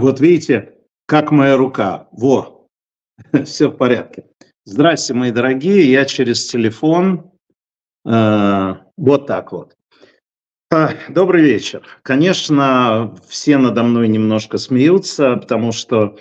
Вот видите, как моя рука. Во, все в порядке. Здрасте, мои дорогие. Я через телефон. Вот так вот. Добрый вечер. Конечно, все надо мной немножко смеются, потому что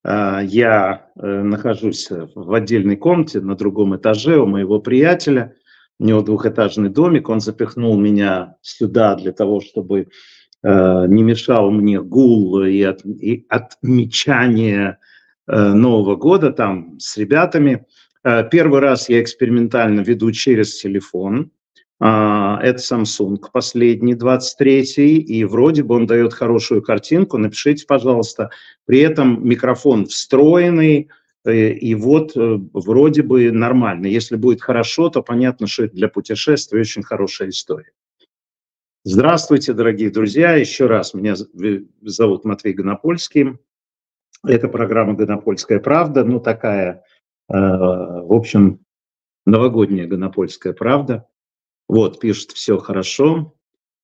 я нахожусь в отдельной комнате на другом этаже у моего приятеля. У него двухэтажный домик. Он запихнул меня сюда для того, чтобы не мешал мне гул и отмечание Нового года там с ребятами. Первый раз я экспериментально веду через телефон. Это Samsung последний, 23-й, и вроде бы он дает хорошую картинку. Напишите, пожалуйста. При этом микрофон встроенный, и вот вроде бы нормально. Если будет хорошо, то понятно, что это для путешествия очень хорошая история. Здравствуйте, дорогие друзья. Еще раз, меня зовут Матвей Гонопольский. Это программа «Гонопольская правда». Ну, такая, в общем, новогодняя «Гонопольская правда». Вот, пишет, все хорошо.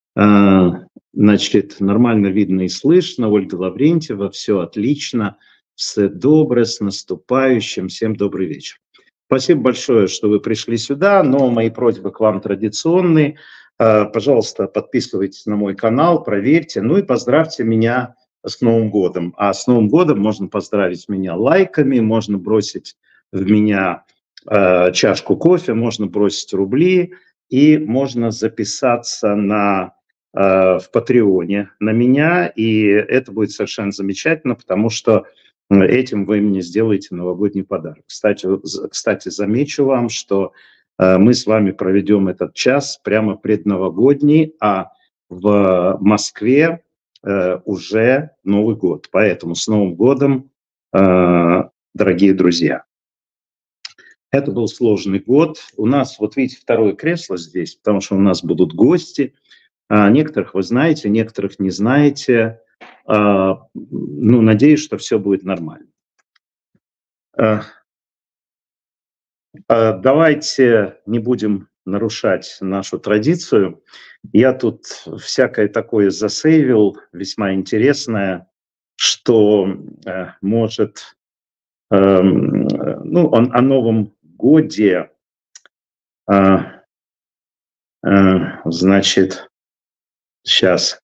Значит, нормально видно и слышно. Ольга Лаврентьева, все отлично. Все доброе, с наступающим. Всем добрый вечер. Спасибо большое, что вы пришли сюда, но мои просьбы к вам традиционные. Пожалуйста, подписывайтесь на мой канал, проверьте, ну и поздравьте меня с Новым годом. А с Новым годом можно поздравить меня лайками, можно бросить в меня чашку кофе, можно бросить рубли, и можно записаться в Патреоне на меня, и это будет совершенно замечательно, потому что этим вы мне сделаете новогодний подарок. Кстати, замечу вам, что мы с вами проведем этот час прямо предновогодний, а в Москве уже Новый год. Поэтому с Новым годом, дорогие друзья. Это был сложный год. У нас, вот видите, второе кресло здесь, потому что у нас будут гости. Некоторых вы знаете, некоторых не знаете. Ну, надеюсь, что все будет нормально. Давайте не будем нарушать нашу традицию. Я тут всякое такое засейвил, весьма интересное, что может, ну, о Новом годе, значит, сейчас.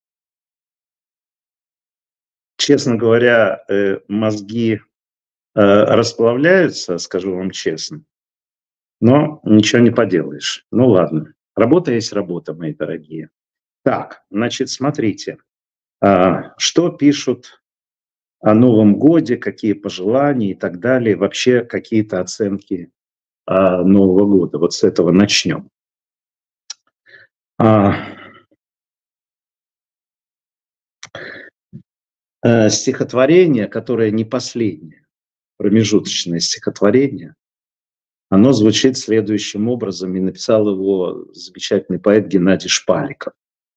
Честно говоря, мозги расплавляются, скажу вам честно, но ничего не поделаешь. Ну ладно, работа есть работа, мои дорогие. Так, значит, смотрите, что пишут о Новом годе, какие пожелания и так далее, вообще какие-то оценки Нового года. Вот с этого начнем. Стихотворение, которое не последнее, промежуточное стихотворение, оно звучит следующим образом, и написал его замечательный поэт Геннадий Шпаликов.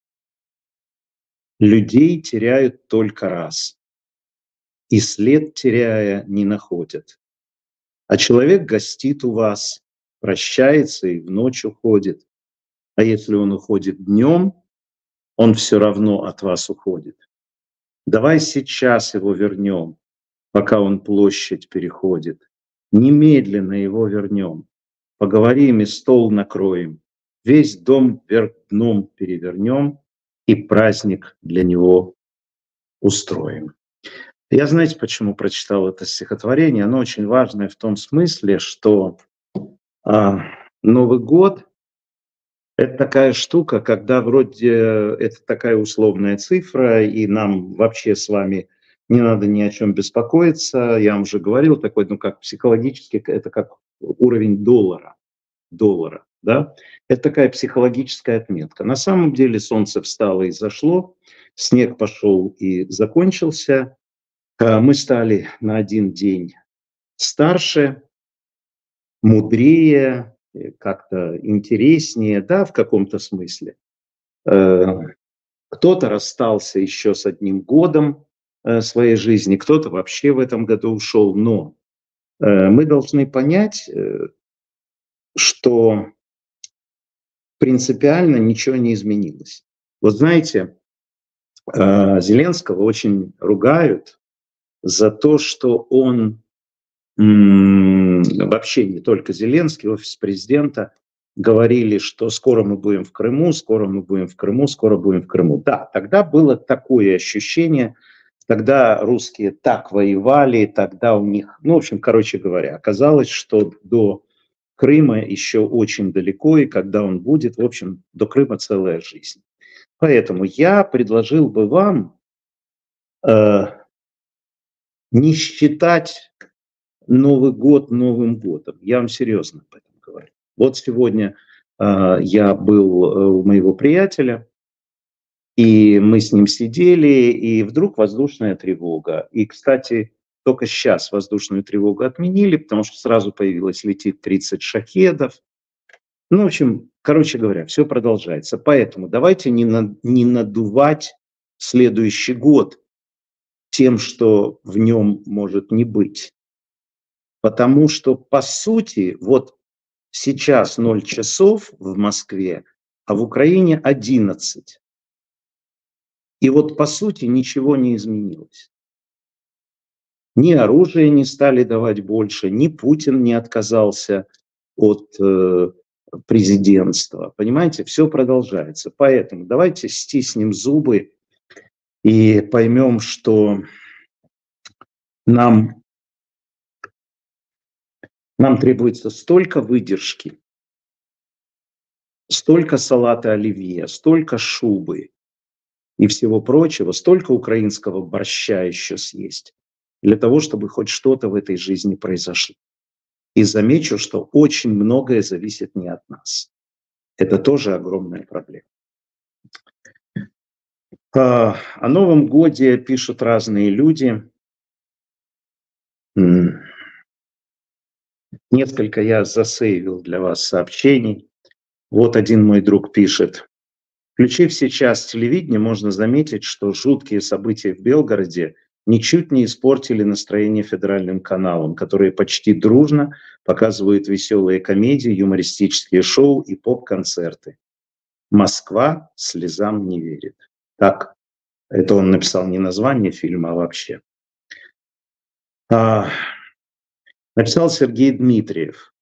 «Людей теряют только раз, и след теряя не находят. А человек гостит у вас, прощается и в ночь уходит. А если он уходит днем, он все равно от вас уходит. Давай сейчас его вернем, пока он площадь переходит. Немедленно его вернем. Поговорим и стол накроем. Весь дом вверх дном перевернем и праздник для него устроим». Я, знаете, почему прочитал это стихотворение? Оно очень важное в том смысле, что Новый год – это такая штука, когда вроде это такая условная цифра, и нам вообще с вами не надо ни о чем беспокоиться. Я вам уже говорил, такой, ну как психологически, это как уровень доллара, да? Это такая психологическая отметка. На самом деле солнце встало и зашло, снег пошел и закончился. Мы стали на один день старше, мудрее, как-то интереснее, да, в каком-то смысле. Кто-то расстался еще с одним годом своей жизни, кто-то вообще в этом году ушел. Но мы должны понять, что принципиально ничего не изменилось. Вот знаете, Зеленского очень ругают за то, что он, вообще не только Зеленский, офис президента, говорили, что скоро мы будем в Крыму, скоро мы будем в Крыму, скоро будем в Крыму. Да, тогда было такое ощущение, тогда русские так воевали, тогда у них, ну, в общем, короче говоря, оказалось, что до Крыма еще очень далеко, и когда он будет, в общем, до Крыма целая жизнь. Поэтому я предложил бы вам не считать Новый год Новым годом. Я вам серьезно об этом говорю. Вот сегодня я был у моего приятеля, и мы с ним сидели, и вдруг воздушная тревога. И, кстати, только сейчас воздушную тревогу отменили, потому что сразу появилось, летит 30 шахедов. Ну, в общем, короче говоря, все продолжается. Поэтому давайте не надувать следующий год тем, что в нем может не быть. Потому что, по сути, вот сейчас 0 часов в Москве, а в Украине 11. И вот, по сути, ничего не изменилось. Ни оружия не стали давать больше, ни Путин не отказался от президентства. Понимаете, все продолжается. Поэтому давайте стиснем зубы и поймем, что нам требуется столько выдержки, столько салата оливье, столько шубы и всего прочего, столько украинского борща еще съесть, для того, чтобы хоть что-то в этой жизни произошло. И замечу, что очень многое зависит не от нас. Это тоже огромная проблема. О Новом годе пишут разные люди. Несколько я засейвил для вас сообщений. Вот один мой друг пишет. Включив сейчас телевидение, можно заметить, что жуткие события в Белгороде ничуть не испортили настроение федеральным каналам, которые почти дружно показывают веселые комедии, юмористические шоу и поп-концерты. Москва слезам не верит. Так, это он написал не название фильма, а вообще. Написал Сергей Дмитриев.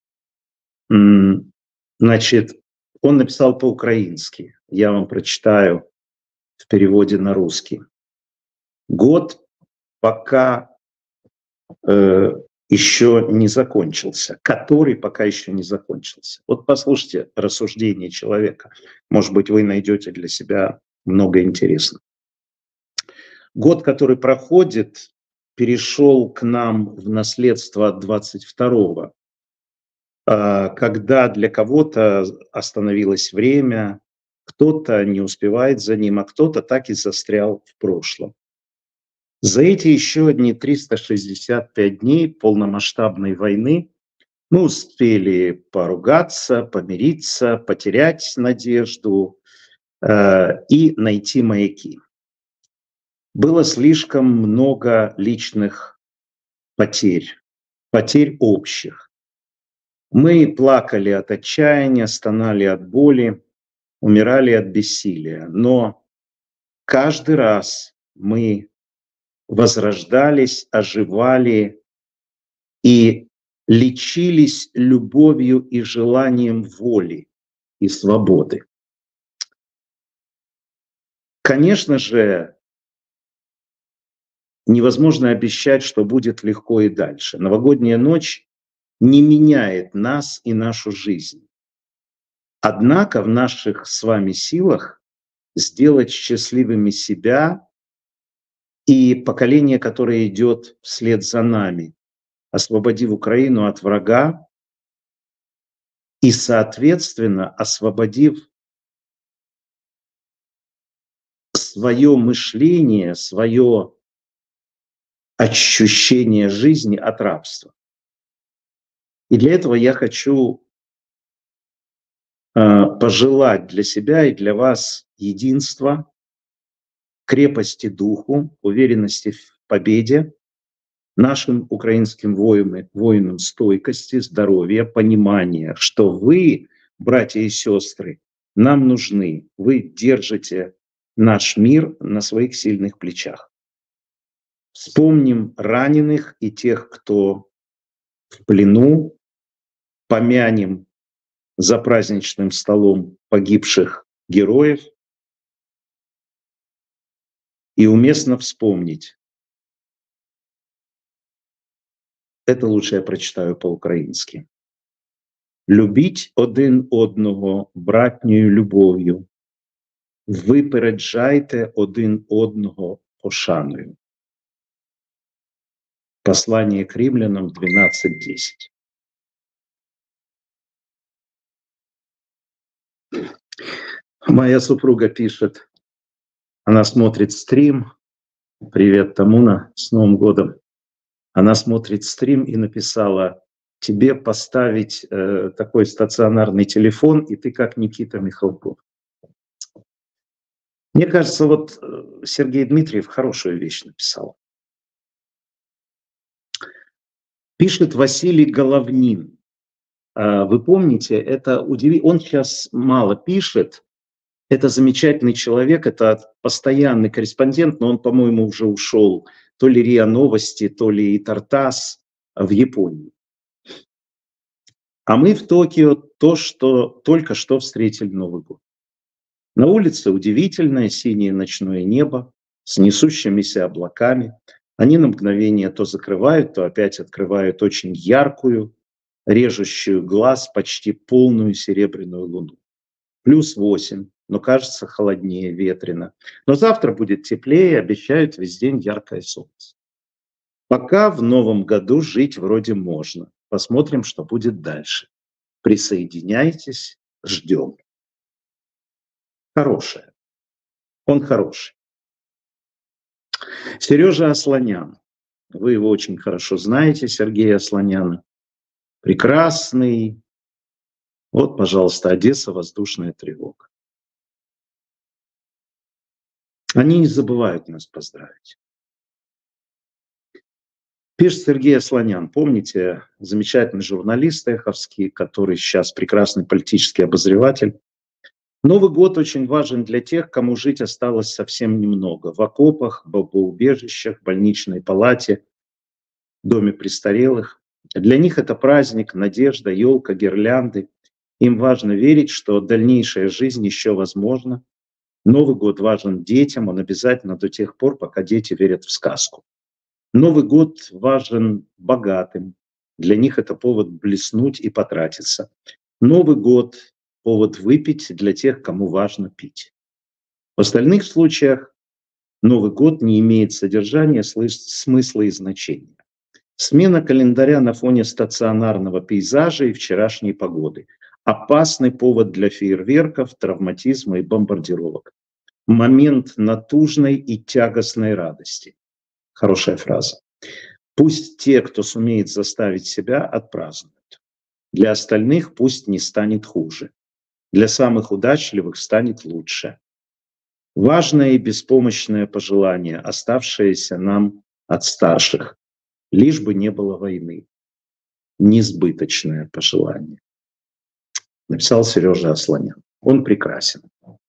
Значит, он написал по-украински. Я вам прочитаю в переводе на русский. Год пока еще не закончился, который пока еще не закончился. Вот послушайте рассуждение человека. Может быть, вы найдете для себя много интересного. Год, который проходит, перешел к нам в наследство от 22-го, когда для кого-то остановилось время, кто-то не успевает за ним, а кто-то так и застрял в прошлом. За эти еще одни 365 дней полномасштабной войны мы успели поругаться, помириться, потерять надежду и найти маяки. Было слишком много личных потерь, потерь общих. Мы плакали от отчаяния, стонали от боли, умирали от бессилия. Но каждый раз мы возрождались, оживали и лечились любовью и желанием воли и свободы. Конечно же, невозможно обещать, что будет легко и дальше. Новогодняя ночь не меняет нас и нашу жизнь. Однако в наших с вами силах сделать счастливыми себя и поколение, которое идет вслед за нами, освободив Украину от врага и, соответственно, освободив свое мышление, свое ощущение жизни от рабства. И для этого я хочу пожелать для себя и для вас единства, крепости духу, уверенности в победе, нашим украинским воинам стойкости, здоровья, понимания, что вы, братья и сестры, нам нужны. Вы держите наш мир на своих сильных плечах. Вспомним раненых и тех, кто в плену, помянем за праздничным столом погибших героев. И уместно вспомнить, это лучше я прочитаю по-українськи. Любіть один одного братньою любов'ю, випереджайте один одного пошаною. Послание к римлянам 12:10. Моя супруга пишет, она смотрит стрим. Привет, Тамуна, с Новым годом. Она смотрит стрим и написала: тебе поставить такой стационарный телефон, и ты как Никита Михалков. Мне кажется, вот Сергей Дмитриев хорошую вещь написал. Пишет Василий Головнин. Вы помните, это удивительно. Он сейчас мало пишет. Это замечательный человек, это постоянный корреспондент, но он, по-моему, уже ушел то ли РИА Новости, то ли Тартас в Японию. А мы в Токио только что встретили Новый год. На улице удивительное синее ночное небо с несущимися облаками. Они на мгновение то закрывают, то опять открывают очень яркую, режущую глаз, почти полную серебряную луну. +8, но кажется холоднее, ветрено. Но завтра будет теплее, обещают весь день яркое солнце. Пока в новом году жить вроде можно. Посмотрим, что будет дальше. Присоединяйтесь, ждем. Хорошее. Он хороший. Сережа Асланян. Вы его очень хорошо знаете, Сергея Асланяна. Прекрасный. Вот, пожалуйста, Одесса, воздушная тревога. Они не забывают нас поздравить. Пишет Сергей Асланян. Помните, замечательный журналист эховский, который сейчас прекрасный политический обозреватель. Новый год очень важен для тех, кому жить осталось совсем немного. В окопах, бомбоубежищах, больничной палате, доме престарелых. Для них это праздник, надежда, елка, гирлянды. Им важно верить, что дальнейшая жизнь еще возможна. Новый год важен детям, он обязательно до тех пор, пока дети верят в сказку. Новый год важен богатым. Для них это повод блеснуть и потратиться. Новый год – повод выпить для тех, кому важно пить. В остальных случаях Новый год не имеет содержания, смысла и значения. Смена календаря на фоне стационарного пейзажа и вчерашней погоды. Опасный повод для фейерверков, травматизма и бомбардировок. Момент натужной и тягостной радости. Хорошая фраза. Пусть те, кто сумеет заставить себя, отпразднуют. Для остальных пусть не станет хуже. Для самых удачливых станет лучше. Важное и беспомощное пожелание, оставшееся нам от старших. Лишь бы не было войны. Несбыточное пожелание. Написал Сережа Асланян. Он прекрасен.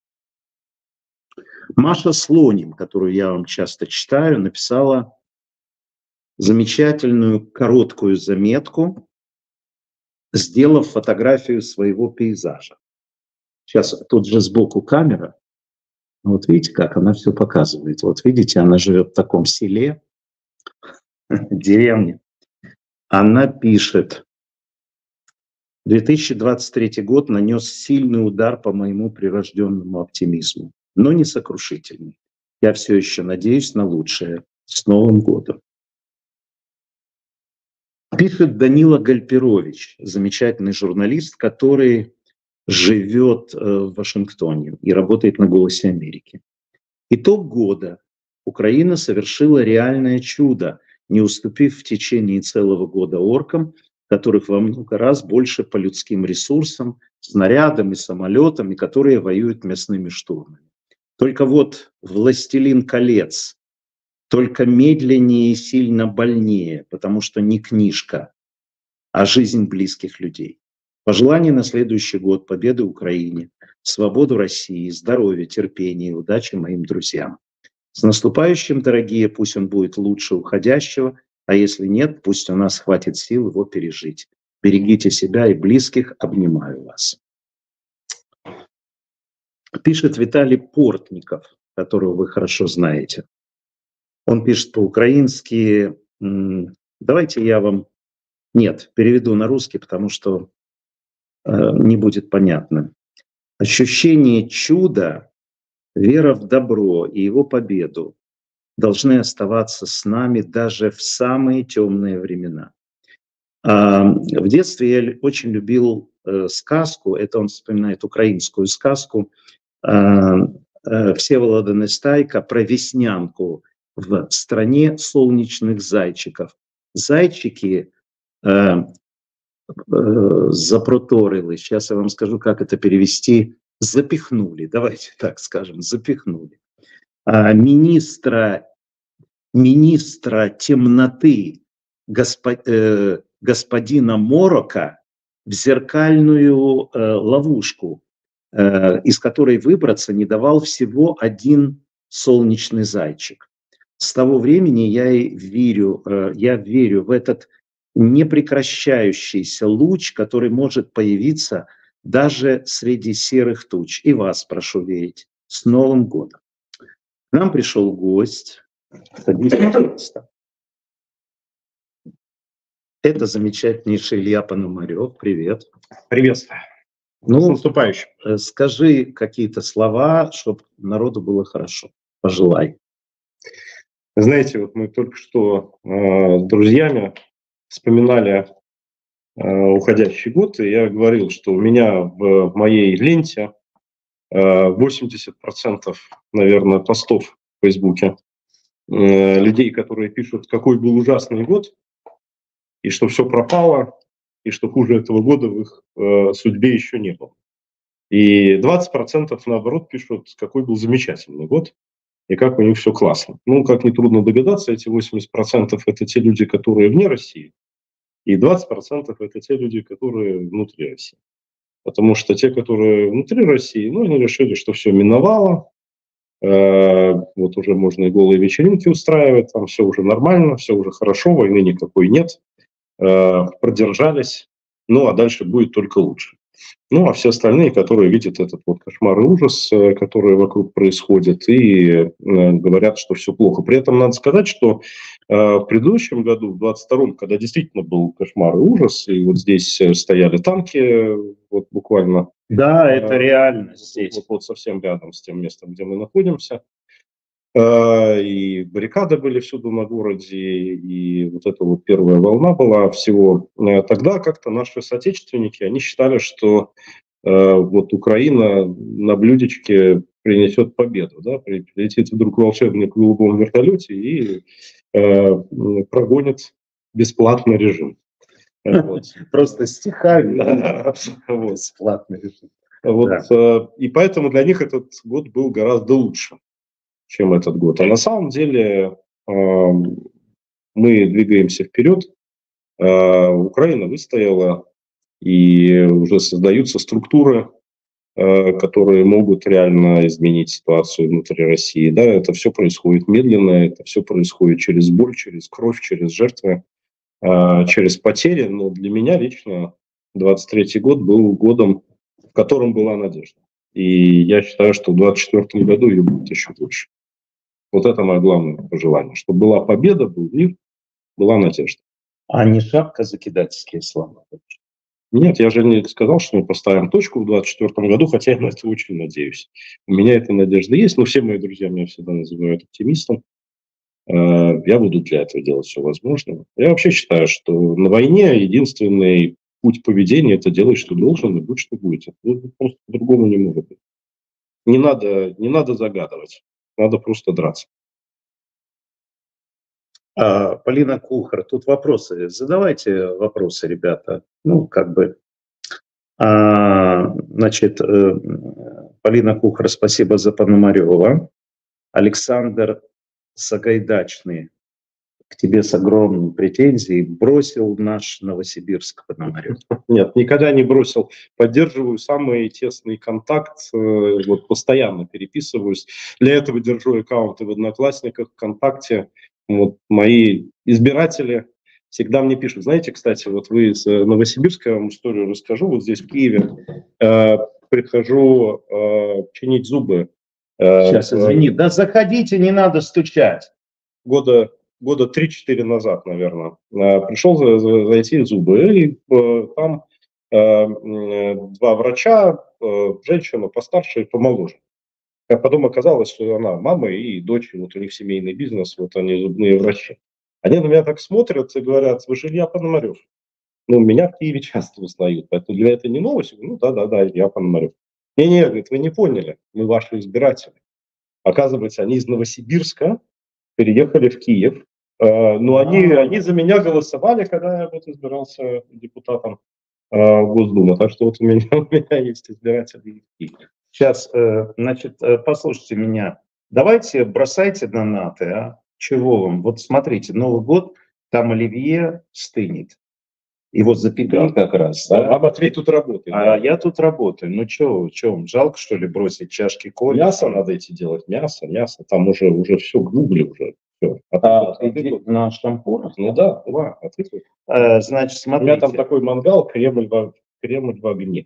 Маша Слоним, которую я вам часто читаю, написала замечательную короткую заметку, сделав фотографию своего пейзажа. Сейчас тут же сбоку камера. Вот видите, как она все показывает. Вот видите, она живет в таком селе, деревне. Она пишет: 2023 год нанес сильный удар по моему прирожденному оптимизму, но не сокрушительный. Я все еще надеюсь на лучшее. С Новым годом. Пишет Данила Гальперович, замечательный журналист, который живет в Вашингтоне и работает на «Голосе Америки». Итог года. Украина совершила реальное чудо, не уступив в течение целого года оркам, которых во много раз больше по людским ресурсам, снарядами, самолетами, которые воюют мясными штурмами. Только вот «Властелин колец» только медленнее и сильно больнее, потому что не книжка, а жизнь близких людей. Пожелания на следующий год: победы Украине, свободу России, здоровья, терпения и удачи моим друзьям. С наступающим, дорогие, пусть он будет лучше уходящего, а если нет, пусть у нас хватит сил его пережить. Берегите себя и близких, обнимаю вас. Пишет Виталий Портников, которого вы хорошо знаете. Он пишет по-украински. Давайте я вам... Нет, переведу на русский, потому что не будет понятно. Ощущение чуда, вера в добро и его победу должны оставаться с нами даже в самые темные времена. В детстве я очень любил сказку, это он вспоминает украинскую сказку Всеволода Нестайка про Веснянку в стране солнечных зайчиков. Зайчики запроторили, сейчас я вам скажу, как это перевести, запихнули, давайте так скажем, запихнули. Министра темноты господина Морока в зеркальную ловушку, из которой выбраться не давал всего один солнечный зайчик. С того времени я верю в этот непрекращающийся луч, который может появиться даже среди серых туч. И вас прошу верить. С Новым годом! К нам пришел гость. Садитесь, пожалуйста. Это замечательнейший Илья Пономарев. Привет. Приветствую. Ну, с наступающим. Скажи какие-то слова, чтобы народу было хорошо. Пожелай. Знаете, вот мы только что с друзьями вспоминали уходящий год, и я говорил, что у меня в моей ленте 80%, наверное, постов в Фейсбуке людей, которые пишут, какой был ужасный год, и что все пропало, и что хуже этого года в их судьбе еще не было. И 20% наоборот пишут, какой был замечательный год, и как у них все классно. Ну, как нетрудно догадаться, эти 80% это те люди, которые вне России, и 20% это те люди, которые внутри России. Потому что те, которые внутри России, ну, они решили, что все миновало, вот уже можно и голые вечеринки устраивать, там все уже нормально, все уже хорошо, войны никакой нет, продержались, ну, а дальше будет только лучше. Ну, а все остальные, которые видят этот вот кошмар и ужас, который вокруг происходит, и говорят, что все плохо. При этом надо сказать, что в предыдущем году, в 22-м, когда действительно был кошмар и ужас, и вот здесь стояли танки, вот буквально... Да, это реально здесь. Вот совсем рядом с тем местом, где мы находимся. И баррикады были всюду на городе, и вот эта вот первая волна была всего. Тогда как-то наши соотечественники, они считали, что вот Украина на блюдечке принесет победу, да, прилетит вдруг волшебник в голубом вертолете и прогонит бесплатный режим. Просто стихами бесплатный режим. И поэтому для них этот год был гораздо лучше, чем этот год. А на самом деле мы двигаемся вперед. Украина выстояла, и уже создаются структуры, которые могут реально изменить ситуацию внутри России. Да, это все происходит медленно, это все происходит через боль, через кровь, через жертвы, через потери. Но для меня лично 23-й год был годом, в котором была надежда. И я считаю, что в 24-м году ее будет еще лучше. Вот это мое главное пожелание, чтобы была победа, был мир, была надежда. А не шапка закидательские слова? Нет, я же не сказал, что мы поставим точку в 2024 году, хотя я на это очень надеюсь. У меня эта надежда есть, но все мои друзья меня всегда называют оптимистом. Я буду для этого делать все возможное. Я вообще считаю, что на войне единственный путь поведения – это делать, что должен, и будь, что будет. Это просто по-другому не может быть. Не надо загадывать. Надо просто драться. Полина Кухар, тут вопросы. Задавайте вопросы, ребята. Ну, как бы. Значит, Полина Кухар, спасибо за Пономарева. Александр Сагайдачный. к тебе с огромной претензией бросил наш Новосибирск Пономарев? Нет, никогда не бросил. Поддерживаю самый тесный контакт, вот постоянно переписываюсь. Для этого держу аккаунты в Одноклассниках, ВКонтакте. Вот мои избиратели всегда мне пишут. Знаете, кстати, вот вы из Новосибирска, я вам историю расскажу. Вот здесь, в Киеве, прихожу чинить зубы. Сейчас, извини, да заходите, не надо стучать. Года 3-4 назад, наверное, пришел зайти зубы, и там два врача, женщина постарше и помоложе. А потом оказалось, что она мама и дочь, вот у них семейный бизнес, вот они зубные врачи. Они на меня так смотрят и говорят: вы же Илья Пономарев. Ну, меня в Киеве часто узнают, поэтому для меня это не новость. Ну, да, Илья Пономарев. Не, говорит, вы не поняли, мы ваши избиратели. Оказывается, они из Новосибирска переехали в Киев. Но они за меня голосовали, когда я вот избирался депутатом Госдумы. Так что вот у меня есть избиратели в Киеве. Сейчас, значит, послушайте меня. Давайте бросайте донаты, а? Чего вам? Вот смотрите, Новый год, там оливье стынет. Его запекли как раз. Да? А Матвей тут работает. А я тут работаю. Ну что вам, жалко, что ли, бросить чашки кофе? Мясо надо идти делать, мясо. Там уже все, гугли уже. Все. Ты тут на шампурах? Ну да. Значит, смотрите. У меня там такой мангал, Кремль в огне.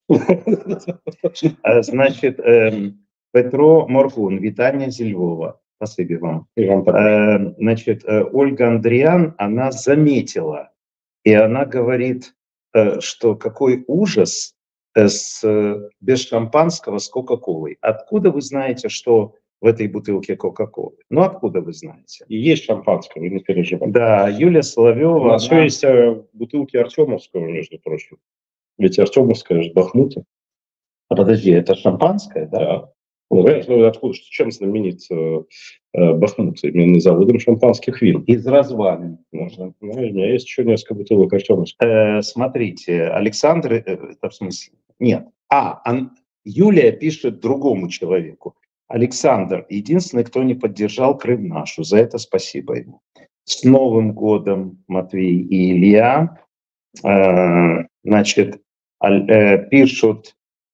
Значит, Петро Моргун, вітання зі Львова. Спасибо вам. Значит, Ольга Андриан, она заметила, и она говорит, что какой ужас без шампанского с Кока-Колой. Откуда вы знаете, что в этой бутылке Кока-Колы? Ну, откуда вы знаете? И есть шампанское, вы не переживайте. Да, Юлия Соловьева. У нас еще есть бутылки Артемовского, между прочим. Ведь Артемовская же Бахмута. А подожди, это шампанское, да? Да. Ну, откуда, чем знаменит Бахмут? Именно заводом шампанских вин. Из развалин. Можно. У меня есть еще несколько бутылок Артемовского. Смотрите, Александр, это в смысле? Нет. Юлия пишет другому человеку. Александр, единственный, кто не поддержал Крым нашу. За это спасибо ему. С Новым годом, Матвей и Илья. Значит, пишут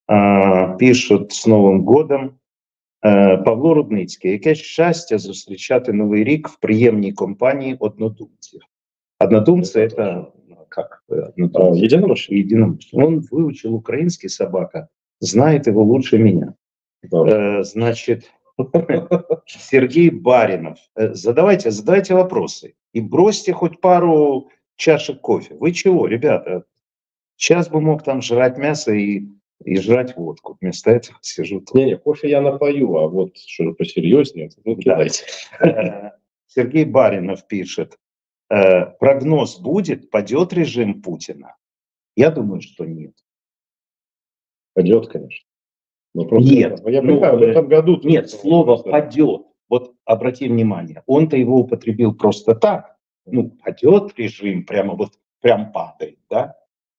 з Новим годом. Павло Рудницький. Яке щастя зустрічати Новий рік в приємній компанії однодумців. Однодумцы — это как? Единомышленники. Он выучил украинский, собака, знает его лучше меня. Значит, Сергей Баринов. Задавайте вопросы. И бросьте хоть пару чашек кофе. Вы чего, ребята? Сейчас бы мог там жрать мясо и жрать водку. Вместо этого сижу тут. Не, кофе я напою, а вот что-то посерьезнее. Ну, кидайте. Сергей Баринов пишет. Прогноз будет, падет режим Путина? Я думаю, что нет. Падет, конечно. Нет. Я понимаю, в этом году... Нет, слово «падет». Вот обрати внимание, он-то его употребил просто так. Ну, падет режим, прям падает, да?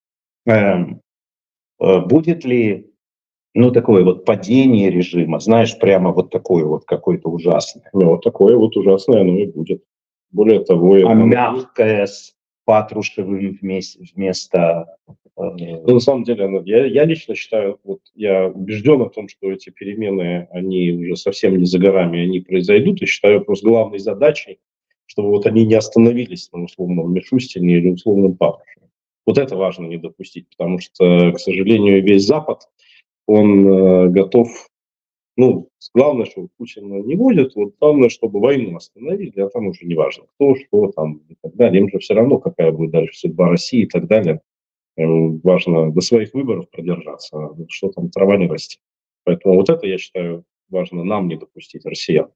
Будет ли, такое вот падение режима, знаешь, прямо вот такое вот какое-то ужасное? Ну, вот такое вот ужасное оно и будет. Более того... мягкое с Патрушевым вместо... на самом деле, я лично считаю, я убежден в том, что эти перемены, они уже совсем не за горами, они произойдут, и считаю просто главной задачей, чтобы вот они не остановились на условном Мишустине или условном Патрушеве. Вот это важно не допустить, потому что, к сожалению, весь Запад, он готов... главное, чтобы Путина не будет, главное, чтобы войну остановили, а там уже не важно, кто, что там и так далее. Им же все равно, какая будет дальше судьба России и так далее. Важно до своих выборов продержаться, что там трава не растет. Поэтому вот это, я считаю, важно нам не допустить, россиян.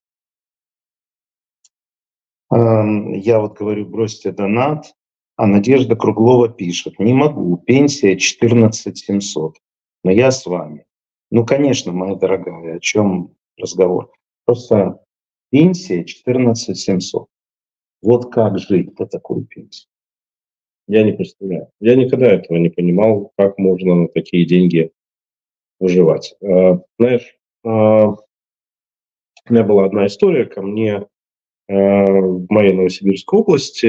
Я вот говорю, бросьте донат, а Надежда Круглова пишет: не могу, пенсия 14 700, но я с вами. Ну, конечно, моя дорогая, о чем разговор? Просто пенсия 14 700. Вот как жить по такой пенсии? Я не представляю. Я никогда этого не понимал, как можно на такие деньги выживать. Знаешь, у меня была одна история, ко мне в моей Новосибирской области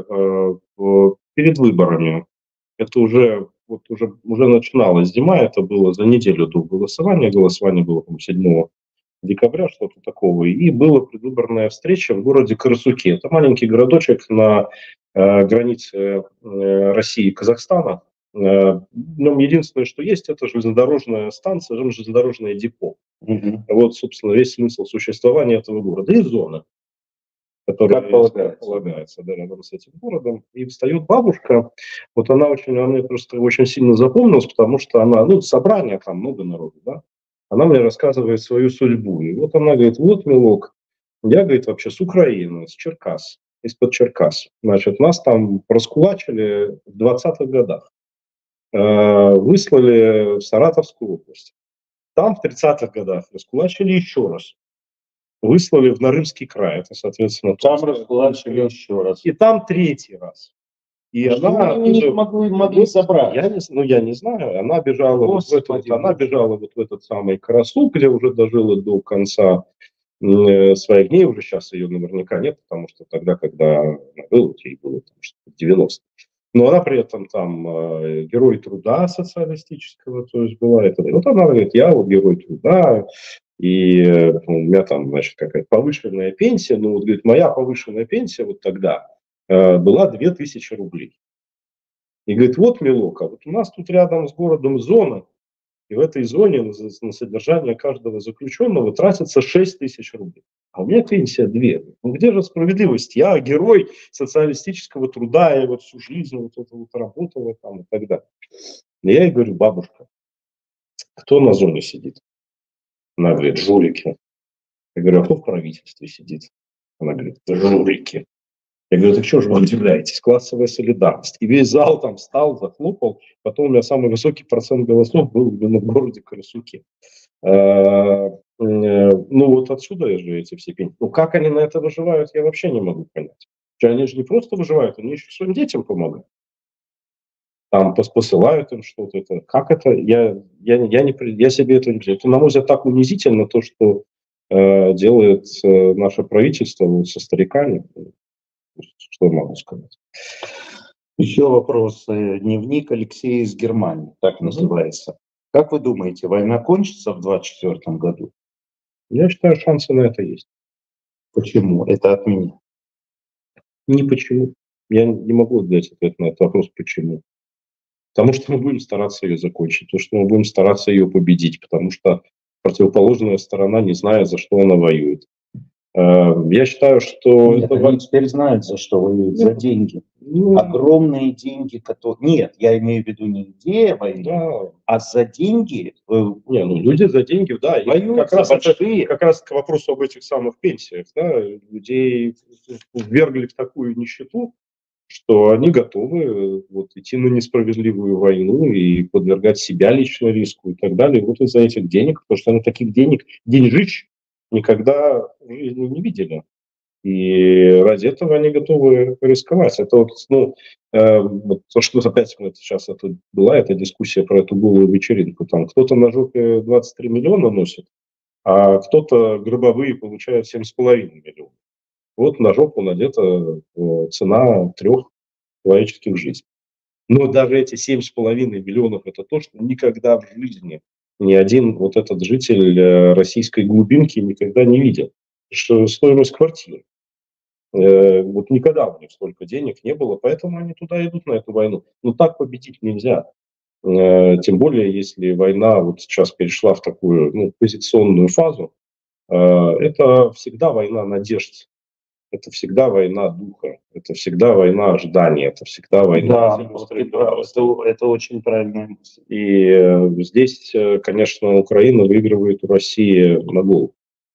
перед выборами. Это уже начиналась зима, это было за неделю до голосования. Голосование было, по-моему, 7 декабря, что-то такого. И была предвыборная встреча в городе Карасуки. Это маленький городочек на границе России и Казахстана. В нем единственное, что есть, это железнодорожная станция, железнодорожное депо. Вот, собственно, весь смысл существования этого города. И зона, которая полагается рядом с этим городом. И встает бабушка, вот она мне просто очень сильно запомнилась, потому что она, собрание, там много народу, да, она мне рассказывает свою судьбу. И вот она говорит, вот, милок, я, говорит, вообще с Украины, с Черкас, из-под Черкас. Значит, нас там раскулачили в 20-х годах. Выслали в Саратовскую область. Там в 30-х годах раскулачили еще раз. Выслали в Нарымский край. Это, соответственно, там раскулачили еще раз. И там 3-й раз. И она не могли забрать. Я не знаю. Она бежала, бежала в этот самый Карасук, где уже дожила до конца своих дней. Уже сейчас ее наверняка нет, потому что тогда, когда она была, ей было 90. Но она при этом там герой труда социалистического, то есть была это. Вот она говорит, я вот герой труда, и у меня там, значит, какая-то повышенная пенсия. Ну, вот, говорит, моя повышенная пенсия вот тогда была 2000 рублей. И говорит, вот, милок, а вот у нас тут рядом с городом зона, и в этой зоне на содержание каждого заключенного тратится 6000 рублей. А у меня пенсия 2. Ну где же справедливость? Я герой социалистического труда, я вот всю жизнь вот это вот работала там и так далее. И я ей говорю, бабушка, кто на зоне сидит? Она говорит, жулики. Я говорю, а кто в правительстве сидит? Она говорит, жулики. Я говорю, так что же вы удивляетесь? Классовая солидарность. И весь зал там встал, захлопал. Потом у меня самый высокий процент голосов был именно в городе Карасуке. Вот отсюда же эти все пенсии. Ну, как они на это выживают, я вообще не могу понять. Они же не просто выживают, они еще своим детям помогают. Там посылают им что-то. Как это? Я себе это не представляю. Это, на мой взгляд, так унизительно, то, что делает наше правительство со стариками. Что я могу сказать? Еще вопрос. Дневник Алексея из Германии, так называется. Как вы думаете, война кончится в 2024 году? Я считаю, шансы на это есть. Почему? Это от меня. Не почему. Я не могу дать ответ на этот вопрос, почему. Потому что мы будем стараться ее закончить, потому что мы будем стараться ее победить, потому что противоположная сторона не знает, за что она воюет. Я считаю, что... Нет, они теперь знают, за что воюют, за деньги. Огромные деньги, которые... Нет, я имею в виду не идея войны, а за деньги... люди за деньги, да. Воюют как раз к вопросу об этих самых пенсиях. Да, людей ввергли в такую нищету, что они готовы идти на несправедливую войну и подвергать себя лично риску и так далее. Вот из-за этих денег, потому что они таких деньжищ никогда в жизни не видели. И ради этого они готовы рисковать. Это то, что опять сейчас была эта дискуссия про эту голую вечеринку. Там кто-то на жопе 23 миллиона носит, а кто-то гробовые получает 7,5 миллионов. Вот на жопу надета цена 3 человеческих жизней. Но даже эти 7,5 миллионов – это то, что никогда в жизни ни один этот житель российской глубинки никогда не видел. Что стоимость квартиры. Никогда у них столько денег не было, поэтому они туда идут, на эту войну. Но так победить нельзя. Тем более, если война сейчас перешла в такую позиционную фазу, это всегда война надежд. Это всегда война духа, это всегда война ожидания, это всегда война... Да, это очень правильная мысль. И здесь, конечно, Украина выигрывает у России на голову.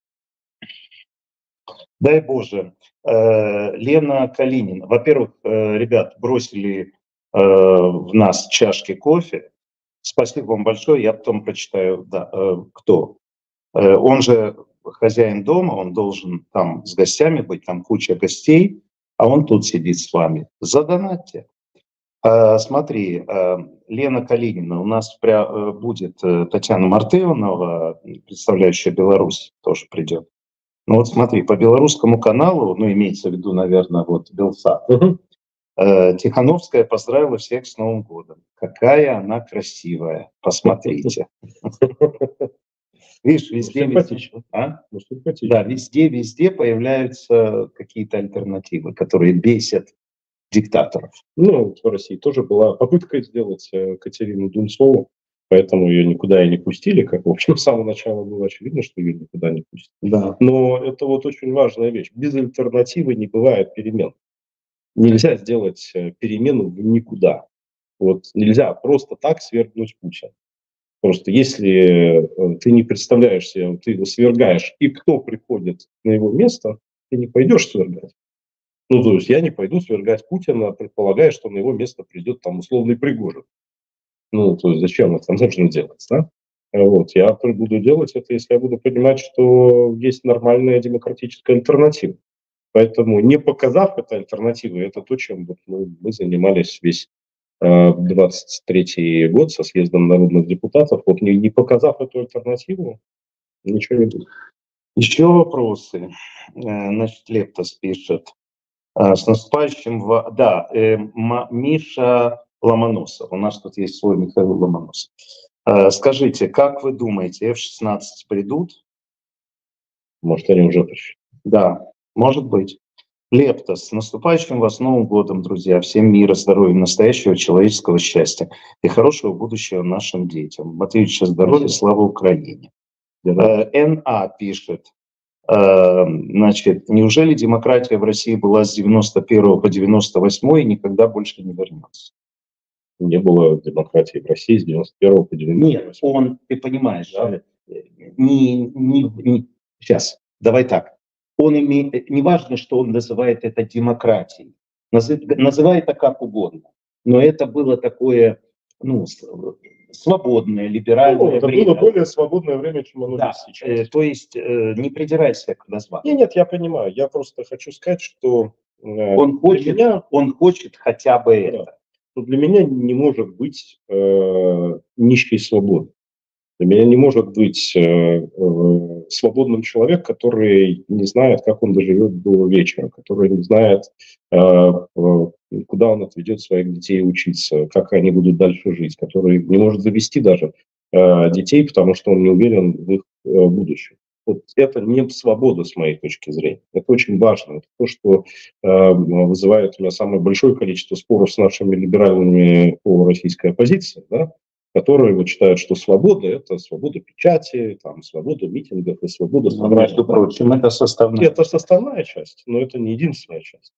Дай Боже. Лена Калинина. Во-первых, ребят, бросили в нас чашки кофе. Спасибо вам большое. Я потом прочитаю, кто. Он же хозяин дома, он должен там с гостями быть, там куча гостей, а он тут сидит с вами. Задонатьте. Смотри, Лена Калинина, у нас будет Татьяна Мартынова, представляющая Беларусь, тоже придет. Ну вот смотри, по белорусскому каналу, ну имеется в виду, наверное, вот Белсат, Тихановская поздравила всех с Новым годом. Какая она красивая, посмотрите. Видишь, везде, Симпатично. а? Симпатично. Да, везде появляются какие-то альтернативы, которые бесят диктаторов. Ну, в России тоже была попытка сделать Катерину Дунцову, поэтому ее никуда и не пустили, как, в общем, с самого начала было очевидно, что ее никуда не пустят. Да. Но это вот очень важная вещь. Без альтернативы не бывает перемен. Нельзя сделать перемену в никуда. Вот нельзя просто так свергнуть Путина. Просто если ты не представляешь себе, ты его свергаешь, и кто приходит на его место, ты не пойдешь свергать. Ну, то есть я не пойду свергать Путина, предполагая, что на его место придет там условный Пригожин. Ну, то есть зачем это нужно делать, да? Вот, я буду делать это, если я буду понимать, что есть нормальная демократическая альтернатива. Поэтому, не показав этой альтернативы, это то, чем вот мы занимались весь 23-й год со съездом народных депутатов. Вот не показав эту альтернативу, ничего не будет. Еще вопросы. Значит, Лептос пишет. С наступающим... Да, Миша Ломоносов. У нас тут есть свой Михаил Ломоносов. Скажите, как вы думаете, F-16 придут? Может, они уже пришли. Да, может быть. Лептос, с наступающим вас Новым годом, друзья. Всем мира, здоровья, настоящего человеческого счастья и хорошего будущего нашим детям. Матвеевича здоровья, слава Украине. НА пишет. Значит, неужели демократия в России была с 91 по 98 и никогда больше не вернется? Не было демократии в России с 91 по 98. Нет, ты понимаешь, да? Сейчас, давай так. Не важно, что он называет это демократией. Называй это как угодно. Но это было такое, свободное, либеральное это время. было более свободное время, чем оно есть сейчас. То есть не придирайся к названию. Нет, я понимаю. Я просто хочу сказать, что он хочет хотя бы это. Для меня не может быть нищей свободы. Для меня не может быть свободным человек, который не знает, как он доживет до вечера, который не знает, куда он отведет своих детей учиться, как они будут дальше жить, который не может завести даже детей, потому что он не уверен в их будущем. Вот это не свобода с моей точки зрения. Это очень важно. Это то, что вызывает у меня самое большое количество споров с нашими либеральными по российской оппозиции, да, которые вот считают, что свобода – это свобода печати, там, свобода митингов и свобода собрания. Между прочим, это составная. Это составная часть, но это не единственная часть.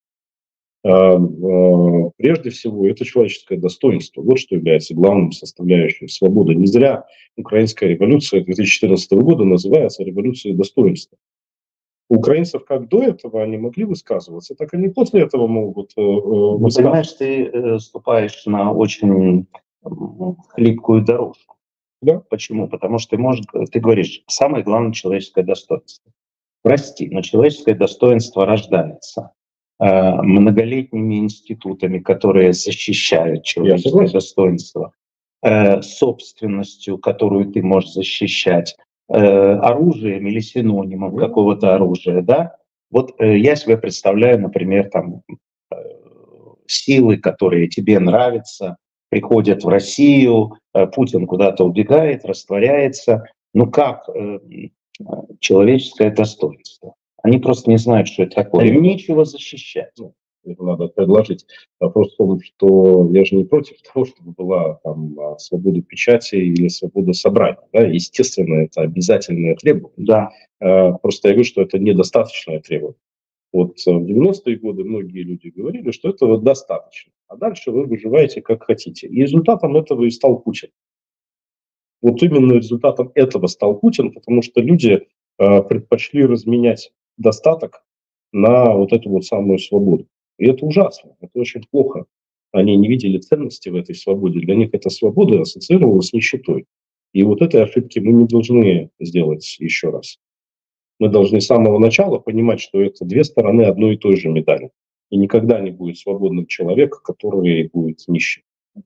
Прежде всего, это человеческое достоинство. Вот что является главным составляющим свободы. Не зря украинская революция 2014 года называется революцией достоинства. У украинцев как до этого они могли высказываться, так они после этого могут высказываться. Понимаешь, ты ступаешь на очень хлипкую дорожку. Да? Почему? Потому что ты говоришь, самое главное человеческое достоинство. Прости, но человеческое достоинство рождается многолетними институтами, которые защищают человеческое достоинство, собственностью, которую ты можешь защищать, оружием или синонимом какого-то оружия, да? Вот я себе представляю, например, там силы, которые тебе нравятся, приходят в Россию, Путин куда-то убегает, растворяется. Ну как человеческое достоинство? Они просто не знают, что это такое. Им нечего защищать. Это надо предложить. Вопрос в том, что я же не против того, чтобы была там свобода печати или свобода собрания. Да? Естественно, это обязательное требование. Да. Просто я говорю, что это недостаточное требование. Вот в 90-е годы многие люди говорили, что этого достаточно. А дальше вы выживаете как хотите. И результатом этого и стал Путин. Вот именно результатом этого стал Путин, потому что люди предпочли разменять достаток на вот эту вот самую свободу. И это ужасно, это очень плохо. Они не видели ценности в этой свободе. Для них эта свобода ассоциировалась с нищетой. И вот этой ошибки мы не должны сделать еще раз. Мы должны с самого начала понимать, что это две стороны одной и той же медали. И никогда не будет свободным человек, который будет нищим.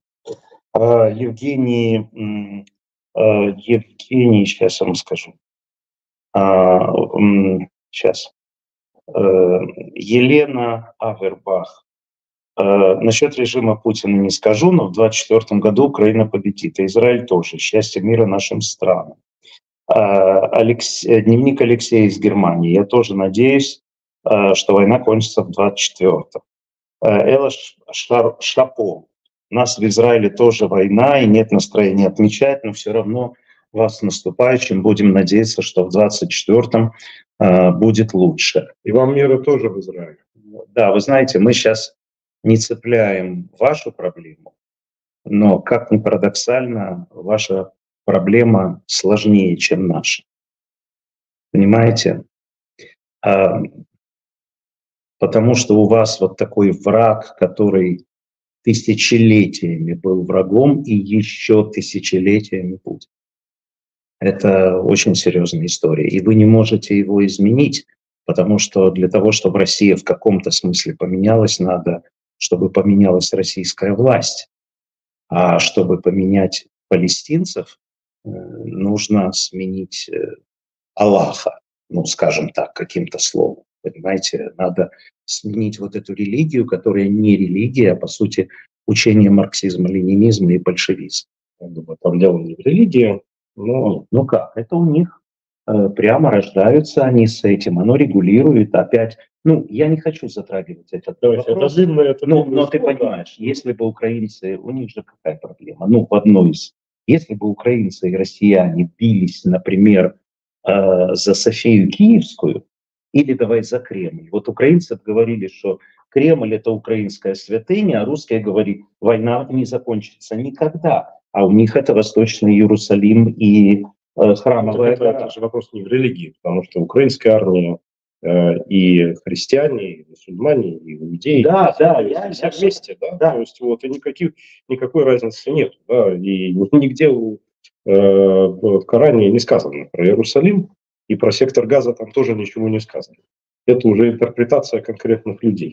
Евгений, сейчас я вам скажу. Сейчас. Елена Авербах. Насчет режима Путина не скажу, но в 2024 году Украина победит, и Израиль тоже. Счастья, мира нашим странам. Дневник Алексея из Германии. Я тоже надеюсь, что война кончится в 2024. Элла Шапо. У нас в Израиле тоже война, и нет настроения отмечать, но все равно вас с наступающим. Будем надеяться, что в 2024 будет лучше. И вам мира тоже в Израиле. Да, вы знаете, мы сейчас не цепляем вашу проблему, но, как ни парадоксально, ваша проблема сложнее, чем наша. Понимаете? Потому что у вас вот такой враг, который тысячелетиями был врагом и еще тысячелетиями будет. Это очень серьезная история. И вы не можете его изменить, потому что для того, чтобы Россия в каком-то смысле поменялась, надо, чтобы поменялась российская власть. А чтобы поменять палестинцев, нужно сменить Аллаха, ну, скажем так, каким-то словом. Понимаете, надо сменить вот эту религию, которая не религия, а по сути учение марксизма, ленинизма и большевизма. Я думаю, там дело не в религии, но ну как, это у них прямо рождаются они с этим, оно регулирует опять. Ну, я не хочу затрагивать этот вопрос, но ты понимаешь, если бы украинцы, у них же какая проблема? Ну, в одной из, если бы украинцы и россияне бились, например, за Софию Киевскую или давай за Кремль. Вот украинцы говорили, что Кремль — это украинская святыня, а русские говорили, война не закончится никогда. А у них это Восточный Иерусалим и храмовая гора. Это же вопрос не в религии, потому что украинская армия и христиане, и мусульмане, и иудеи, все вместе, да? То есть вот и никакой разницы нет, да? И нигде в Коране не сказано про Иерусалим, и про сектор Газа там тоже ничего не сказано. Это уже интерпретация конкретных людей.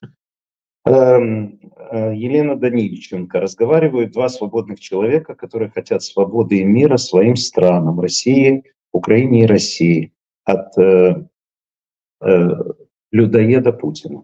Елена Данильченко. Разговаривают два свободных человека, которые хотят свободы и мира своим странам, России, Украине и России, от людоеда Путина.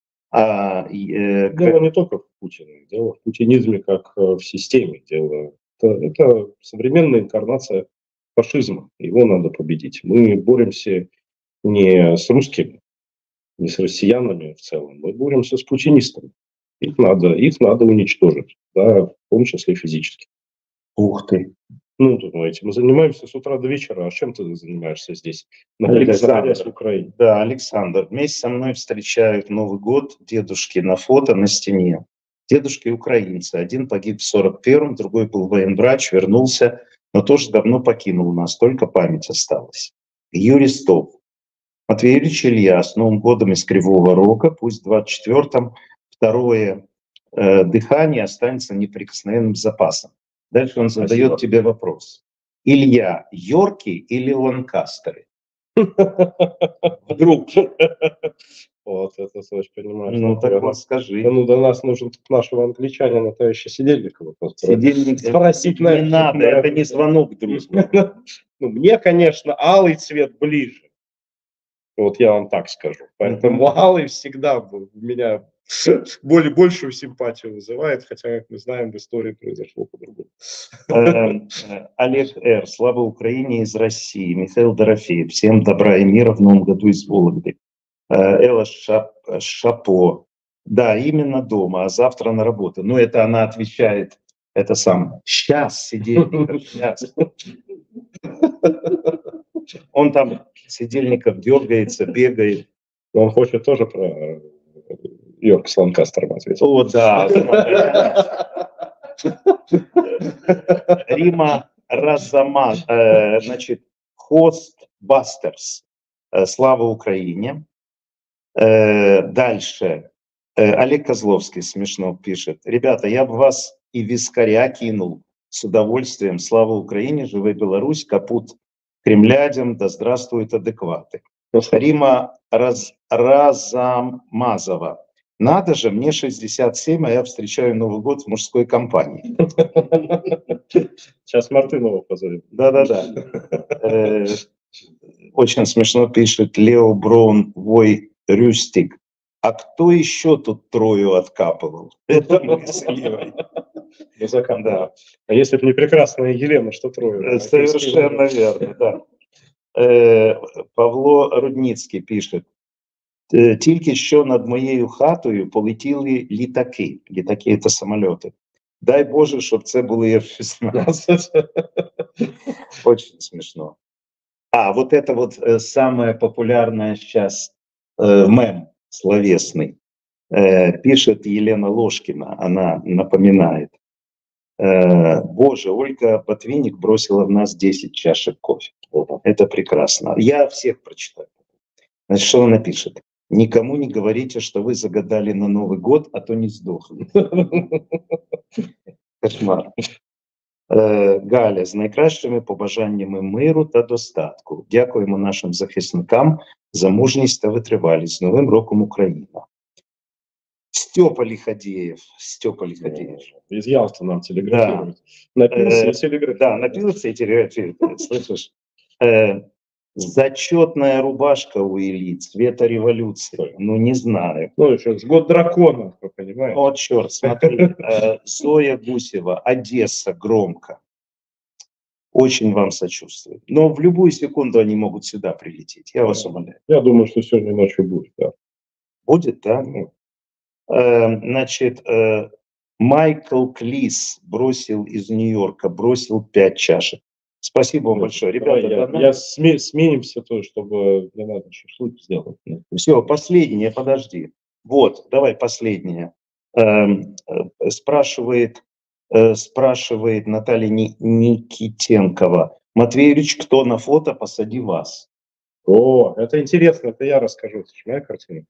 Дело не только в Путине, дело в путинизме как в системе. Это современная инкарнация фашизма. Его надо победить. Мы боремся не с русскими, не с россиянами в целом. Мы боремся с путинистами. Их надо уничтожить, да, в том числе физически. Ух ты. Ну, думаете, мы занимаемся с утра до вечера, а чем ты занимаешься здесь, Александр, в Украине? Да, Александр, вместе со мной встречают Новый год дедушки на фото на стене. Дедушки украинцы. Один погиб в 41-м, другой был военврач, вернулся, но тоже давно покинул нас, только память осталась. Юрий Стоп. Матвей Юрьевич Илья, с Новым годом из Кривого Рога, пусть в 24-м второе дыхание останется неприкосновенным запасом. Дальше он задает тебе вопрос. Илья, Йорки или Ланкастеры? Вдруг. Вот, это очень понимаешь. Ну, так вот скажи. Ну, до нас нужен нашего англичанина, товарища Сидельникова. Сидельник спросить не надо, это не звонок дружбы. Ну, мне, конечно, алый цвет ближе. Вот я вам так скажу. Поэтому алый всегда у меня большую симпатию вызывает, хотя, как мы знаем, в истории произошло по-другому. Олег Р. Слава Украине из России. Михаил Дорофеев. Всем добра и мира в новом году из Вологды. Элла Шапо. Да, именно дома, а завтра на работу. Ну, это она отвечает, это сам. Сейчас, Сидельников, сейчас. Он там, Сидельников, дергается, бегает. Он хочет тоже про Йорк с Ланкастером ответить. О, да. Рима Разаман, значит, Хостбастерс. Слава Украине. Дальше. Олег Козловский смешно пишет. Ребята, я бы вас и вискаря кинул с удовольствием. Слава Украине, живая Беларусь, капут кремлядям, да здравствуют адекваты. Рима Разамазова. Надо же, мне 67, а я встречаю Новый год в мужской компании. Сейчас Мартынова позовем. Да-да-да. Очень смешно пишет Лео Браун Вой Рюстик. А кто еще тут Трою откапывал? Это мы с Левой. Да. А если бы не прекрасная Елена, что Трою? Совершенно верно, да. Павло Рудницький пишет. Тільки що над моєю хатою полетіли літаки. Літаки – це самоліти. Дай Боже, щоб це були F-16. Очень смешно. А, вот это вот самое популярное сейчас мем словесный. Пишет Елена Ложкина, она напоминает. Боже, Ольга Ботвинник бросила в нас 10 чашек кофе. Это прекрасно. Я всех прочитаю. Значит, что она пишет? Никому не говорите, что вы загадали на Новый год, а то не сдохли. Кошмар. Галя, з найкращими побажаннями миру та достатку. Дякуємо нашим захисникам за мужність та витривалість. З Новим роком Україна. Степа Лиходеев. Из Ялты нам телеграфируют. Напился и телеграфирует. Да, напился и телеграфирует. Слышишь? Зачетная рубашка у элит, цвета революции. Ну, не знаю. Ну, еще год дракона, вы понимаете. О, черт, смотри. Зоя Гусева, Одесса, громко. Очень вам сочувствую. Но в любую секунду они могут сюда прилететь. Я вас умоляю. Я думаю, что сегодня ночью будет, да. Будет, да? Значит, Майкл Клис бросил из Нью-Йорка, бросил 5 чашек. Спасибо вам большое. Ребята, сменимся, чтобы не надо шашлык сделать. Все, последнее, подожди. Вот, давай последнее. Спрашивает Наталья Никитенкова. Матвей Юрьевич, кто на фото, посади вас. О, это интересно, это я расскажу. Это же моя картина.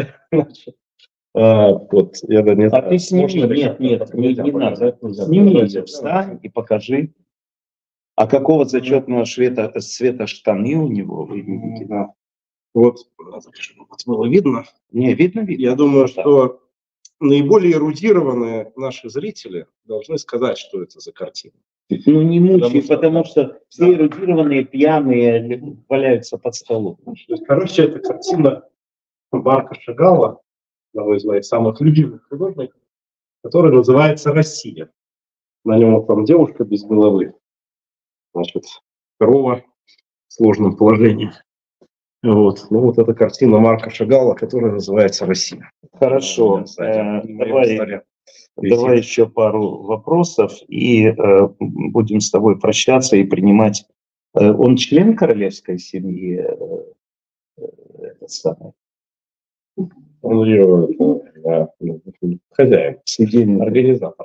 Вот, я не знаю. Ты сними, нет, не надо. Сними ее, встань и покажи. А какого зачетного цвета штаны у него? Да. Вот, чтобы было видно. Не, видно. Я думаю, что наиболее эрудированные наши зрители должны сказать, что это за картина. Ну, не мучай, потому что все эрудированные, пьяные валяются под столом. Короче, это картина Марка Шагала, одного из моих самых любимых художников, который называется «Россия». На нем там девушка без головы. Значит, корова в сложном положении. Вот. Ну, вот эта картина Марка Шагала, которая называется «Россия». Хорошо. Давай еще пару вопросов, и будем с тобой прощаться и принимать. Он член королевской семьи? Этот самый. Он ее хозяин, Сидельный организатор.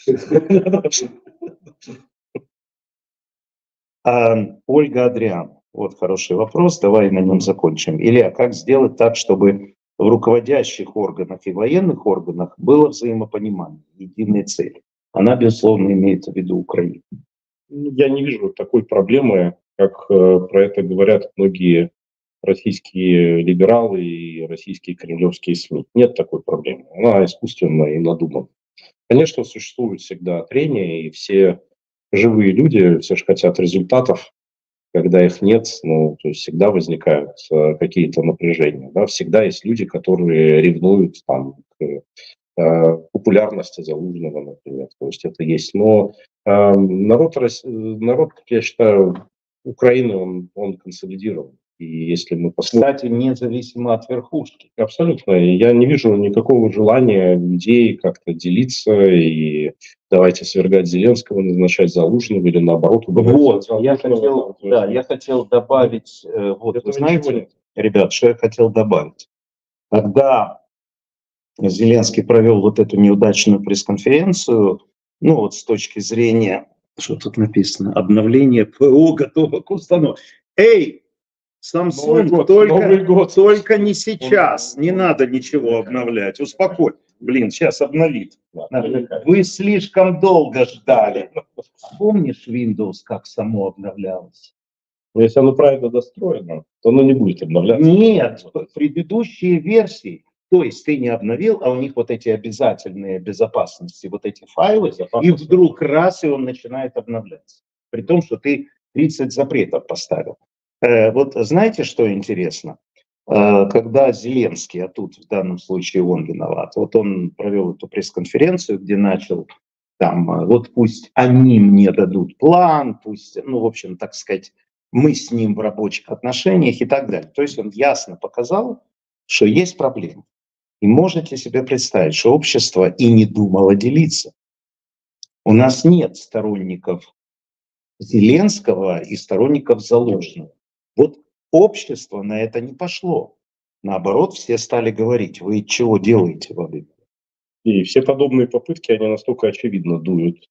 Ольга Адриан. Вот хороший вопрос, давай на нем закончим. Илья, как сделать так, чтобы в руководящих органах и военных органах было взаимопонимание, единые цели? Она, безусловно, имеет в виду Украину. Я не вижу такой проблемы, как про это говорят многие российские либералы и российские кремлевские СМИ. Нет такой проблемы. Она искусственная и надуманная. Конечно, существует всегда трение, и все живые люди, все же хотят результатов. Когда их нет, то есть всегда возникают какие-то напряжения. Да? Всегда есть люди, которые ревнуют там, к популярности Залужного, например. То есть это есть. Но народ, я считаю, Украины, он консолидирован. И если мы посмотрим... Кстати, независимо от верхушки. Абсолютно. Я не вижу никакого желания людей как-то делиться и давайте свергать Зеленского, назначать Залужного или наоборот. Вот, я хотел добавить, вот, вы знаете, ребят, что я хотел добавить. Когда Зеленский провел вот эту неудачную пресс-конференцию, ну вот с точки зрения, что тут написано, обновление ПО готово к установке. Эй! Samsung, только не сейчас, не надо ничего обновлять, успокой. Блин, сейчас обновит. Вы слишком долго ждали. Помнишь Windows, как само обновлялось? Если оно правильно достроено, то оно не будет обновляться. Нет, предыдущие версии, то есть ты не обновил, а у них вот эти обязательные безопасности, вот эти файлы, и вдруг раз, и он начинает обновляться. При том, что ты 30 запретов поставил. Вот знаете, что интересно? Когда Зеленский, а тут в данном случае он виноват, вот он провел эту пресс-конференцию, где начал там, вот пусть они мне дадут план, пусть, ну, в общем, так сказать, мы с ним в рабочих отношениях и так далее. То есть он ясно показал, что есть проблемы. И можете себе представить, что общество и не думало делиться. У нас нет сторонников Зеленского и сторонников Залужного. Вот общество на это не пошло. Наоборот, все стали говорить: вы чего делаете, Владимир? И все подобные попытки, они настолько очевидно дуют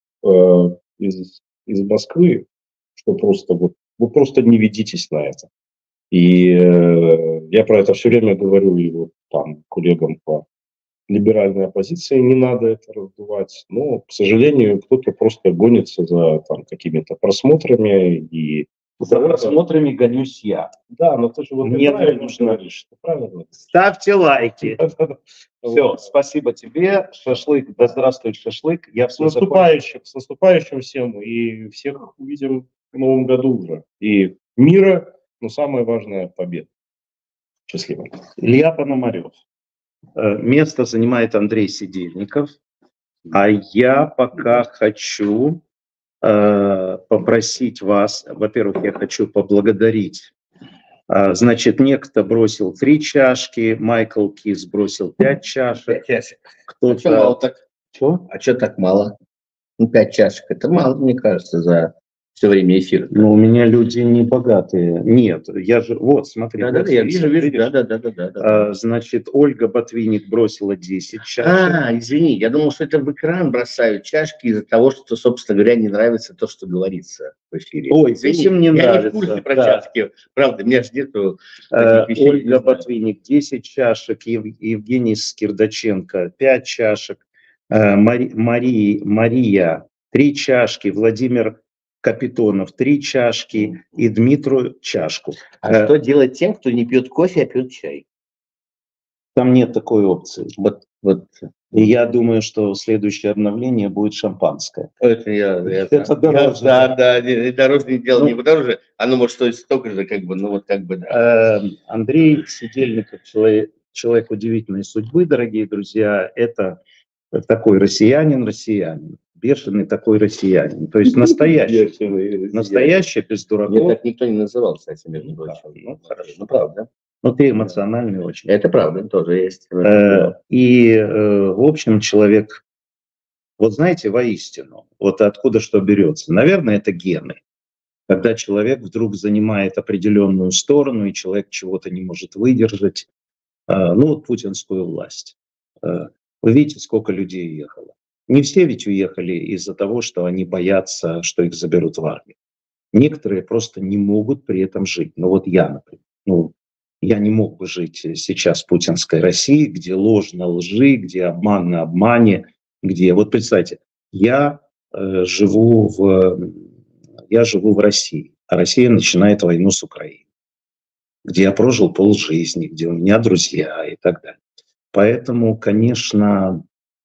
из Москвы, что просто вот вы просто не ведитесь на это. И я про это все время говорю и вот там коллегам по либеральной оппозиции, не надо это раздувать. Но, к сожалению, кто-то просто гонится за там какими-то просмотрами и За просмотрами гонюсь я. да, но ты же вот Мне правильно нужно. говоришь, ты правильно. Ставьте лайки. Все, Вот. спасибо тебе. Шашлык, да здравствует шашлык. Я С все наступающим всем, и всех увидим в новом году уже. И мира, но самое важное — победа. Счастливо. Илья Пономарев. Место занимает Андрей Сидельников. А я пока хочу попросить вас, во-первых, я хочу поблагодарить. Значит, некто бросил 3 чашки, Майкл Кис бросил 5 чашек. 5 чашек. Кто-то... Что мало так? Что? А что так мало? Ну, 5 чашек. Это мало, мне кажется, за все время эфира. Ну, у меня люди не богатые. Нет, я же... Вот, смотри. Да, вот, я вижу. видишь? Да. Значит, Ольга Ботвинник бросила 10 чашек. Извини, я думал, что это в экран бросают чашки из-за того, что, собственно говоря, не нравится то, что говорится в эфире. Ой, Извини, зачем мне я нравится? не в курсе про Да. чашки. Правда, меня ж нету таких вещей, не Ольга знаю. Ботвинник 10 чашек, Евгений Скирдаченко 5 чашек, Мария 3 чашки, Владимир Капитонов 3 чашки и Дмитру чашку. А что делать тем, кто не пьет кофе, а пьет чай? Там нет такой опции. Вот. И я думаю, что следующее обновление будет шампанское. Это Это дороже. Да, дорожное дело Ну, не дороже, оно может стоить столько же, да. Андрей Сидельников, человек удивительной судьбы, дорогие друзья, это такой россиянин, бешеный такой россиянин, то есть настоящий, без Мне дураков. так никто не называл, кстати, между прочим. Ну, хорошо. Ну, правда. Но ты эмоциональный очень. Это правда, тоже есть. И, в общем, человек, вот знаете, воистину, вот откуда что берется. Наверное, это гены. Когда человек вдруг занимает определенную сторону, и человек чего-то не может выдержать. Ну, вот путинскую власть. Вы видите, сколько людей уехало. Не все ведь уехали из-за того, что они боятся, что их заберут в армию. Некоторые просто не могут при этом жить. Ну, вот я, например. Я не мог бы жить сейчас в путинской России, где ложь на лжи, где обман на обмане, где... Вот представьте, я живу в России, а Россия начинает войну с Украиной, где я прожил полжизни, где у меня друзья и так далее. Поэтому, конечно,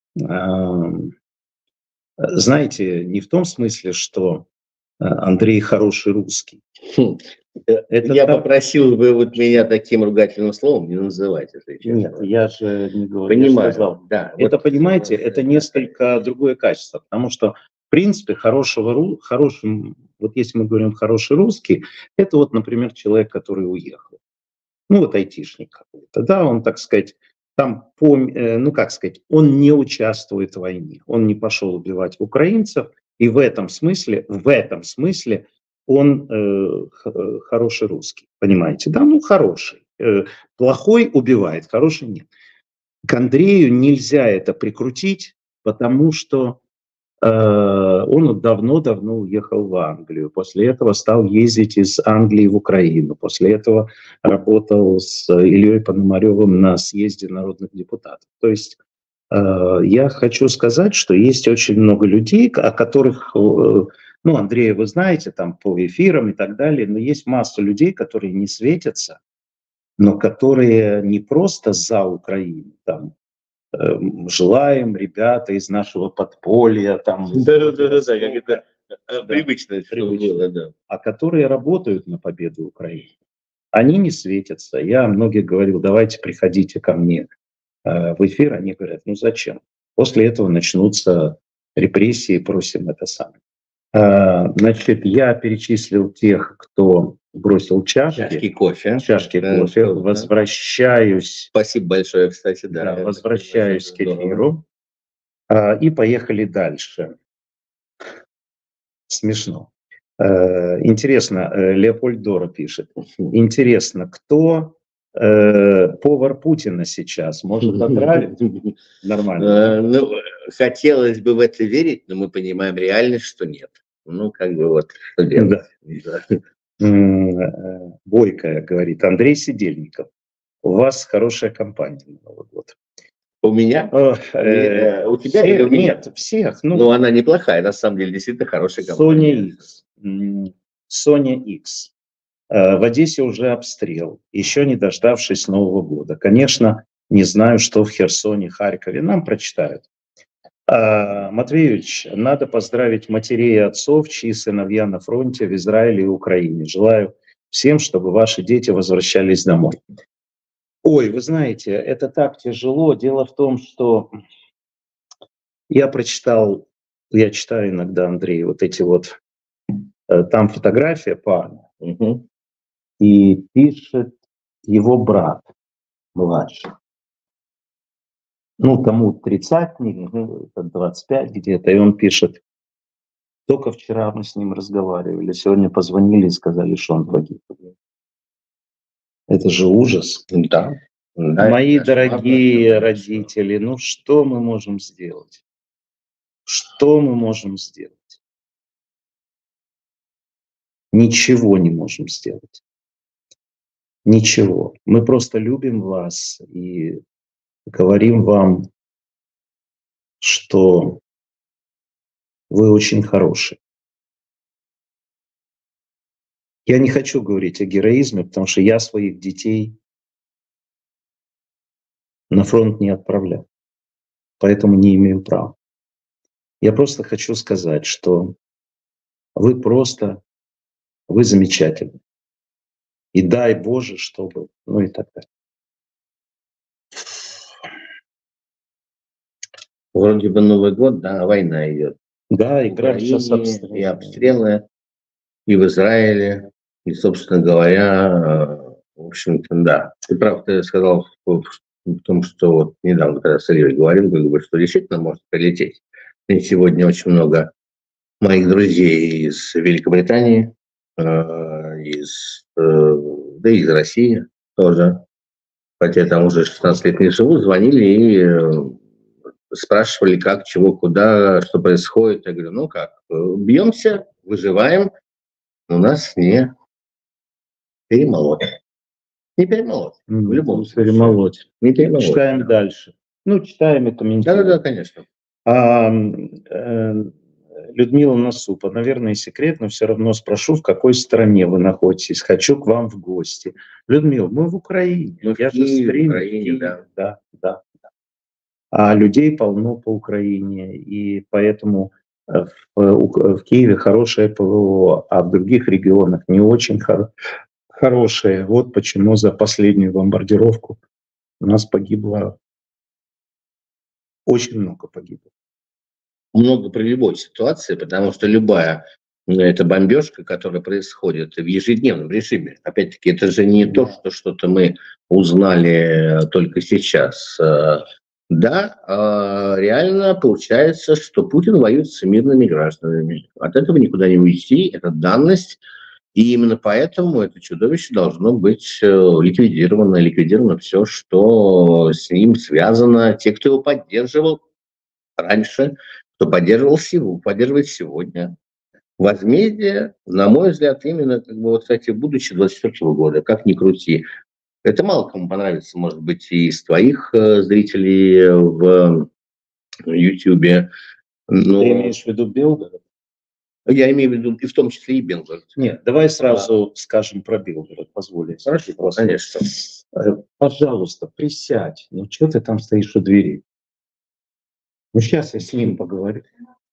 знаете, не в том смысле, что Андрей хороший русский. Я попросил бы вот меня таким ругательным словом не называть, если честно. Нет, я же не говорю. Понимаю, я сказал. да. Это, вот, понимаете, это несколько другое качество, потому что, в принципе, вот если мы говорим хороший русский, это вот, например, человек, который уехал. Ну, вот айтишник какой-то, да, он, так сказать, там, он не участвует в войне, он не пошел убивать украинцев, и в этом смысле он хороший русский, понимаете, да, ну, хороший. Плохой убивает, хороший нет. К Андрею нельзя это прикрутить, потому что он давно-давно уехал в Англию. После этого стал ездить из Англии в Украину. После этого работал с Ильей Пономаревым на съезде народных депутатов. То есть я хочу сказать, что есть очень много людей, о которых... Ну, Андрея вы знаете, там по эфирам и так далее, но есть масса людей, которые не светятся, но которые не просто за Украину, там, желаем, ребята из нашего подполья, там... Да, как это Привычно, что было, да. а которые работают на победу Украины, они не светятся. Я многих говорил, давайте приходите ко мне в эфир, они говорят, ну зачем? После этого начнутся репрессии, просим это самое. Значит, я перечислил тех, кто бросил Чашки кофе. чашки Да, кофе. да. Возвращаюсь, Спасибо большое, кстати, да. да, возвращаюсь к Здорово. эфиру. И поехали дальше. Смешно. Интересно, Леопольд Дора пишет. Интересно, кто повар Путина сейчас? Может, отравить? Нормально. Ну, хотелось бы в это верить, но мы понимаем реальность, что нет. Ну, как бы вот, что делать. Да. Бойко говорит, Андрей Сидельников, у вас хорошая компания на Новый год. У меня? У тебя или у меня? Нет, всех. Ну, она неплохая, на самом деле, действительно хорошая компания. Sony X. В Одессе уже обстрел, еще не дождавшись Нового года. Конечно, не знаю, что в Херсоне, Харькове. Нам прочитают. Матвеевич, надо поздравить матерей и отцов, чьи сыновья на фронте в Израиле и Украине. Желаю всем, чтобы ваши дети возвращались домой. Ой, вы знаете, это так тяжело. Дело в том, что я прочитал, я читаю иногда, Андрей, вот эти вот, там фотография парня, и пишет его брат младший. Ну, тому 30, 25 где-то, и он пишет, только вчера мы с ним разговаривали, сегодня позвонили и сказали, что он погиб. Это же ужас. Да. Мои дорогие родители, ну что мы можем сделать? Что мы можем сделать? Ничего не можем сделать. Ничего. Мы просто любим вас и говорим вам, что вы очень хорошие. Я не хочу говорить о героизме, потому что я своих детей на фронт не отправлял. Поэтому не имею права. Я просто хочу сказать, что вы замечательны. И дай Боже, чтобы, ну и так далее. Вроде бы Новый год, да, война идет. Да, игра сейчас обстрелы. И обстрелы, и в Израиле, и, собственно говоря, в общем-то, да. Ты прав, ты сказал в том, что вот недавно, когда с Ильей говорил, что действительно может прилететь. И сегодня очень много моих друзей из Великобритании, да и из России тоже, хотя я там уже 16 лет не живу, звонили и спрашивали, как, чего, куда, что происходит. Я говорю, ну как, бьемся, выживаем, у нас не перемолот. Не перемолот. В любом случае. Перемолоть. Не перемолот. Читаем дальше. Ну, читаем и комментируем. Да, конечно. Людмила Насупа, наверное, секрет, но все равно спрошу, в какой стране вы находитесь. Хочу к вам в гости. Людмила, мы в Украине. Я же в Украине, да. А людей полно по Украине, и поэтому в Киеве хорошее ПВО, а в других регионах не очень хорошее. Вот почему за последнюю бомбардировку у нас погибло, очень много погибло. Много при любой ситуации, потому что любая эта бомбежка, которая происходит в ежедневном режиме, опять-таки, это же не то, что что-то мы узнали только сейчас. Да, реально получается, что Путин воюет с мирными гражданами. От этого никуда не уйти, это данность. И именно поэтому это чудовище должно быть ликвидировано все, что с ним связано, те, кто его поддерживал раньше, кто поддерживает сегодня. Возмездие, на мой взгляд, именно, кстати, будущее 2024 года, как ни крути. Это мало кому понравится, может быть, и из твоих зрителей в Ютьюбе. Но... Ты имеешь в виду Белгород? Я имею в виду и в том числе и Белгород. Нет, давай сразу скажем про Белгород, позволь. Хорошо, конечно. Пожалуйста, присядь. Ну, что ты там стоишь у двери? Ну, сейчас я с ним поговорю.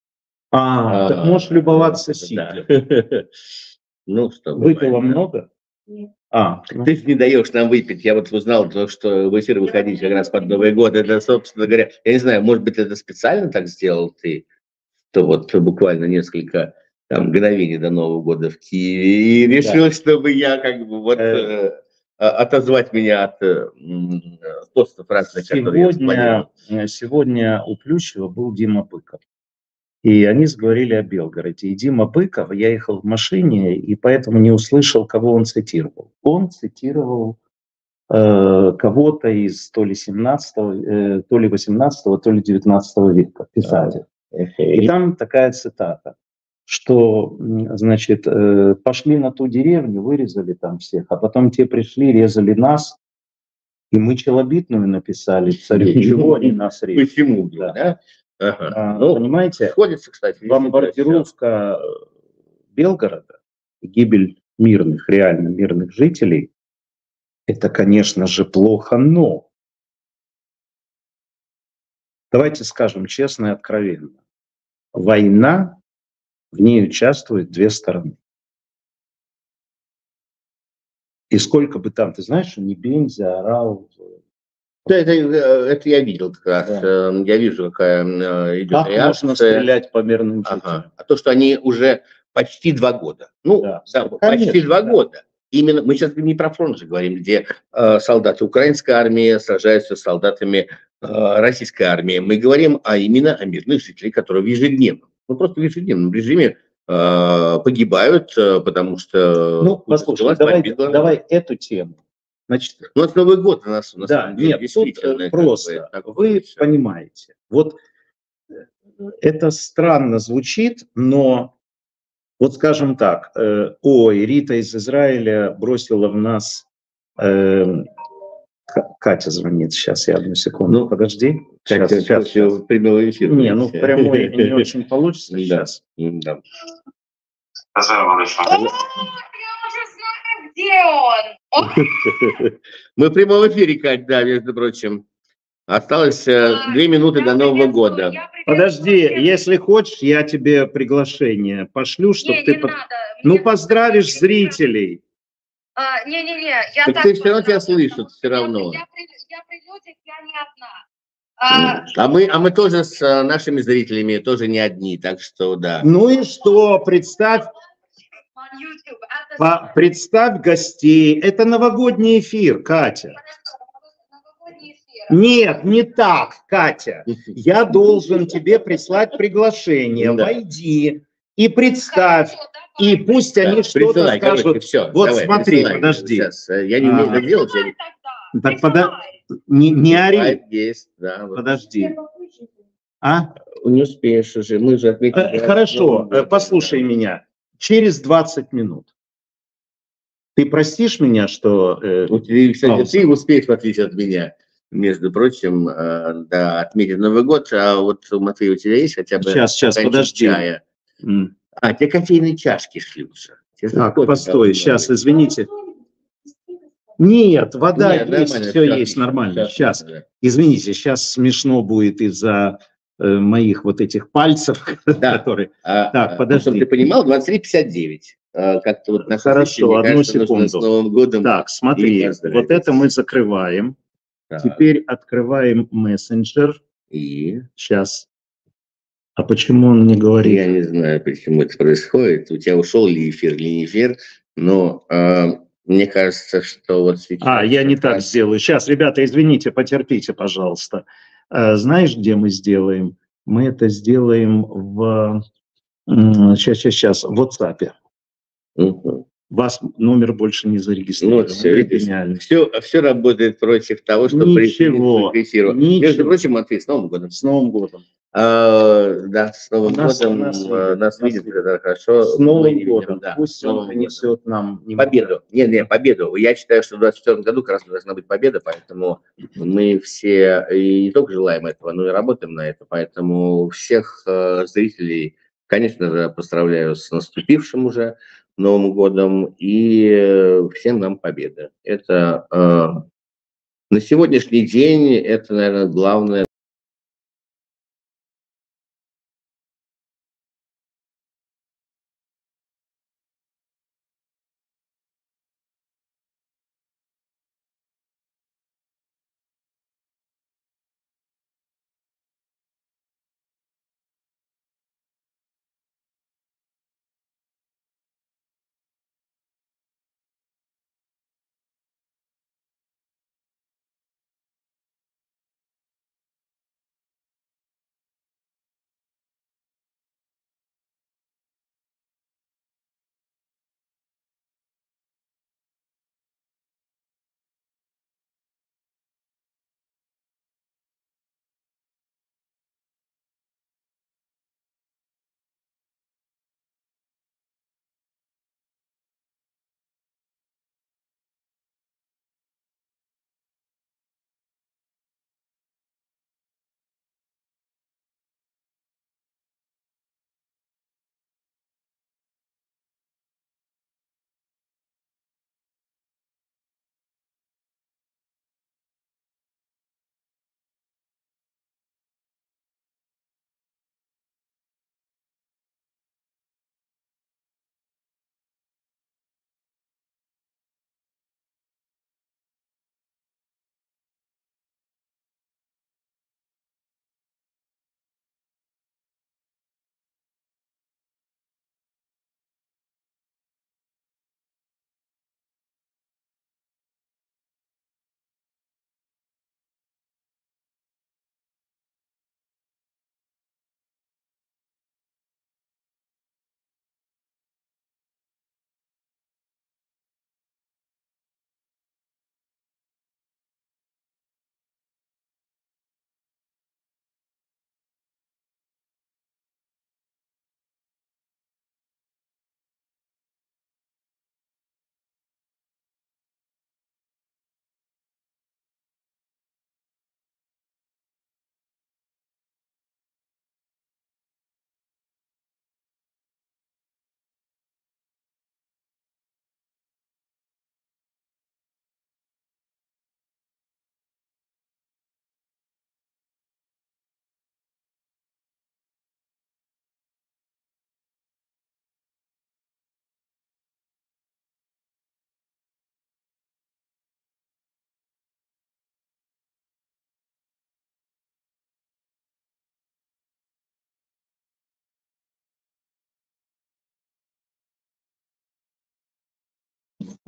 Так можешь любоваться сидя. Ну, что Выпила много? Нет. Ты же не даешь нам выпить. Я вот узнал, что в эфир выходить как раз под Новый год. Это, собственно говоря, я не знаю, может быть, это специально так сделал ты, что вот буквально несколько мгновений до Нового года в Киеве, и решил, чтобы я как бы вот отозвать меня от постов разных, которые я спланировал. Сегодня у Плющева был Дима Быков. И они заговорили о Белгороде. И Дима Быков, я ехал в машине, и поэтому не услышал, кого он цитировал. Он цитировал кого-то из то ли 17-го, то ли 18-го, то ли 19 века, писателя. И там такая цитата, что, значит, пошли на ту деревню, вырезали там всех, а потом те пришли, резали нас, и мы челобитную написали царю, чего они нас режут. Почему? Да. Ага. Понимаете, сходится, кстати. бомбардировка Белгорода, гибель мирных, реально мирных жителей, это, конечно же, плохо, но давайте скажем честно и откровенно. Война, в ней участвуют две стороны. И сколько бы там, ты знаешь, что Небензи орал. Да, это я видел как раз. Да. Я вижу, какая идет Как реакция. можно стрелять по мирным жителям? Ага. А то, что они уже почти 2 года. Ну, Да. почти Конечно, 2 года. Именно мы сейчас не про фронт же говорим, где солдаты украинской армии сражаются с солдатами российской армии. Мы говорим именно о мирных жителях, которые в ежедневном, просто в ежедневном режиме погибают, потому что... Ну, послушай, давай эту тему. Значит, это Новый год у нас, на самом деле, нет, действительно. тут просто, вы понимаете, вот это странно звучит, но вот скажем так, Рита из Израиля бросила в нас, Катя звонит, сейчас, я одну секунду, подожди. Сейчас. Прямой эфир. Не, в прямой не очень получится сейчас. Да. Где он? Мы в прямом эфире, Кать, да, между прочим. Осталось 2 минуты до Нового года. Подожди, если хочешь, я тебе приглашение пошлю, чтобы ты... поздравишь зрителей. Не-не-не, я так ты все равно тебя слышат, все равно. Я при людях, я не одна. А мы тоже с нашими зрителями тоже не одни, так что да. Ну и что, представь гостей. Это новогодний эфир, Катя. Нет, не так, Катя. Я должен тебе прислать приглашение. Войди и представь. И пусть они что-то скажут. Все, вот давай, смотри, подожди. Сейчас, я не умею это делать. Так не ори. Есть, да. Подожди. Не успеешь уже, мы же отметили. Хорошо, послушай меня. Через 20 минут. Ты простишь меня, что... Кстати, ты успеешь, в отличие от меня, между прочим, да, отметить Новый год, а вот, Матвей, у тебя есть хотя бы... Сейчас, подожди. Чая? Тебе кофейные чашки шлются. Так, постой, сейчас, извините. Нет, вода есть, все есть, нормально. Сейчас, извините, сейчас смешно будет из-за моих вот этих пальцев, которые... Так, подожди. Чтобы ты понимал, 23:59. Как-то вот на Хорошо, одну секунду. С Новым годом. Так, смотри, вот это мы закрываем. Теперь открываем мессенджер. И? Сейчас. А почему он не говорит? Я не знаю, почему это происходит. У тебя ушел ли эфир, или не эфир. Но мне кажется, что вот сейчас... я не так сделаю. Сейчас, ребята, извините, потерпите, пожалуйста. Знаешь, где мы сделаем? Мы это сделаем в... Сейчас, в WhatsApp. Вас номер больше не зарегистрирован. Все работает против того, что ничего. Между прочим, Матвей, с Новым годом. С Новым годом. Да, с Новым годом. Нас видят, это хорошо. С Новым годом. Да. Пусть он принесет нам... Победу. Не, победу. Я считаю, что в 2024 году как раз должна быть победа, поэтому мы все и не только желаем этого, но и работаем на это. Поэтому всех зрителей, конечно же, поздравляю с наступившим уже Новым годом и всем нам победы. Это на сегодняшний день это, наверное, главное.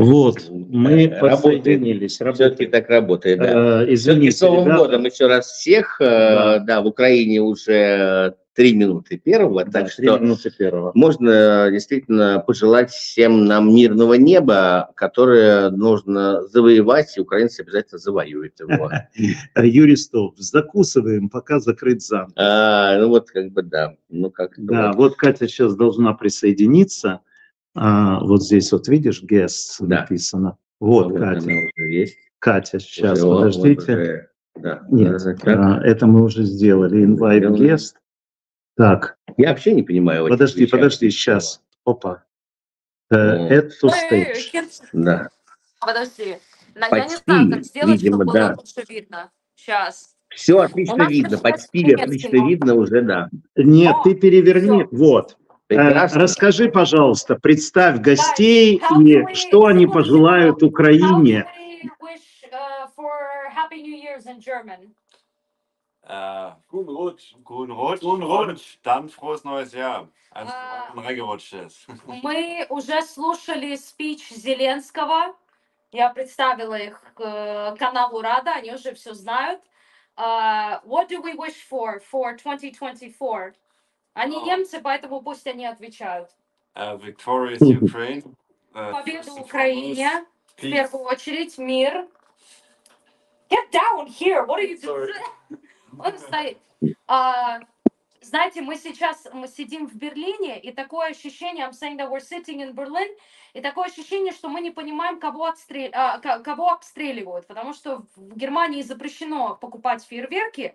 Вот, мы Работает. подсоединились. Все-таки Работает. так работает, да. Все-таки Извините, с Новым ребята. годом еще раз всех. Да. Да, в Украине уже 3 минуты первого, Да, так 3 что минуты первого. можно действительно пожелать всем нам мирного неба, которое нужно завоевать, и украинцы обязательно завоюют его. Юрий Столб, закусываем, пока закрыт замок. Ну вот как бы да. Ну как-то Да, вот Катя сейчас должна присоединиться. Вот здесь вот видишь, guest Да. написано. Вот Вот Катя. она уже есть. Катя, сейчас, Уже, вот подождите. уже, да. Нет, Так. это мы уже сделали. Invite Сделали. guest. Так, Я вообще не понимаю. в этих подожди, вещах. сейчас. Опа. Add to stage. Да. Подожди. Я не Почти, знаю, как сделать, видимо, чтобы было да. лучше видно. Сейчас. Все У отлично нас видно, начинается под стиль немецкий отлично мод. видно уже, да. Нет, О, ты переверни. всё. Вот. Прекрасно. Расскажи, пожалуйста, представь гостей Guys, how и can we- что они секунду, пожелают секунду. Украине. How can we wish for Happy New Year's in German? Guten Rutsch. Guten Rutsch. Guten Rutsch. Dann frohes neues Jahr. Also, reingerutscht ist. Мы уже слушали спич Зеленского. Я представила их каналу Рада, они уже все знают. What do we wish for 2024? Они немцы, поэтому пусть они отвечают. Victorious Ukraine. Победу Украине, в первую очередь, мир. Get down here, what are you doing? Он стоит. Знаете, мы сидим в Берлине, и такое ощущение, I'm saying that we're sitting in Berlin, и такое ощущение, что мы не понимаем, кого обстреливают, потому что в Германии запрещено покупать фейерверки.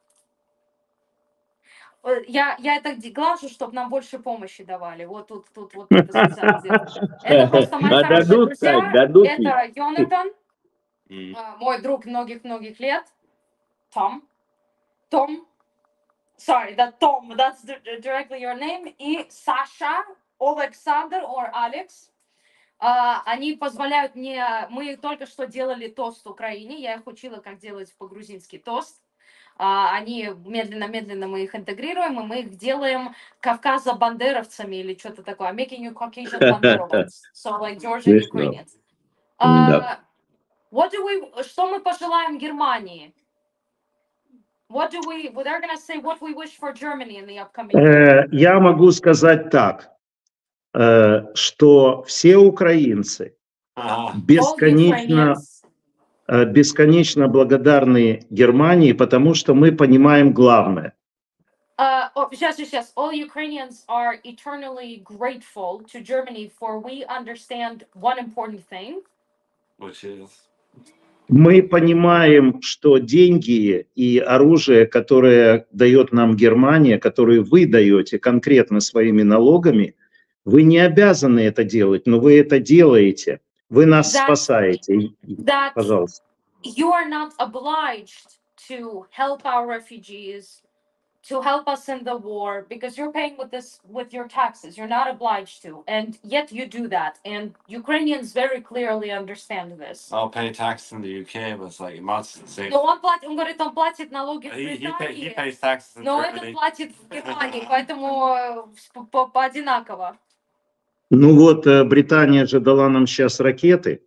Я это глажу, чтобы нам больше помощи давали. Вот тут вот это специально сделано. Это просто мои хорошие друзья. Это Йонатан, мой друг многих-многих лет. Том. Sorry, Tom, that's directly your name. И Саша, Александр or Алекс. Они позволяют мне... Мы только что делали тост в Украине. Я их учила, как делать по-грузински тост. Они медленно мы их интегрируем, и мы их делаем Кавказа-бандеровцами или что-то такое. Making you Caucasian Banderovans. So like Georgian Ukrainians. Что мы пожелаем Германии? They're going to say what we wish for Germany in the upcoming year. Я могу сказать так, что все украинцы бесконечно благодарны Германии, потому что мы понимаем главное. Сейчас. All Ukrainians are eternally grateful to Germany for we understand one important thing. Which is... Мы понимаем, что деньги и оружие, которое дает нам Германия, которые вы даете конкретно своими налогами, вы не обязаны это делать, но вы это делаете. Вы нас спасаете. Пожалуйста. You are not obliged to help our refugees, to help us in the war, because you're paying with your taxes. You're not obliged to, and yet you do that. And Ukrainians very clearly understand this. I'll pay taxes in the UK, but it's like much the same. Но он говорит, он платит налоги в Британии. He pays taxes in но Germany. это платит в Германии, поэтому одинаково. Ну вот, Британия же дала нам сейчас ракеты.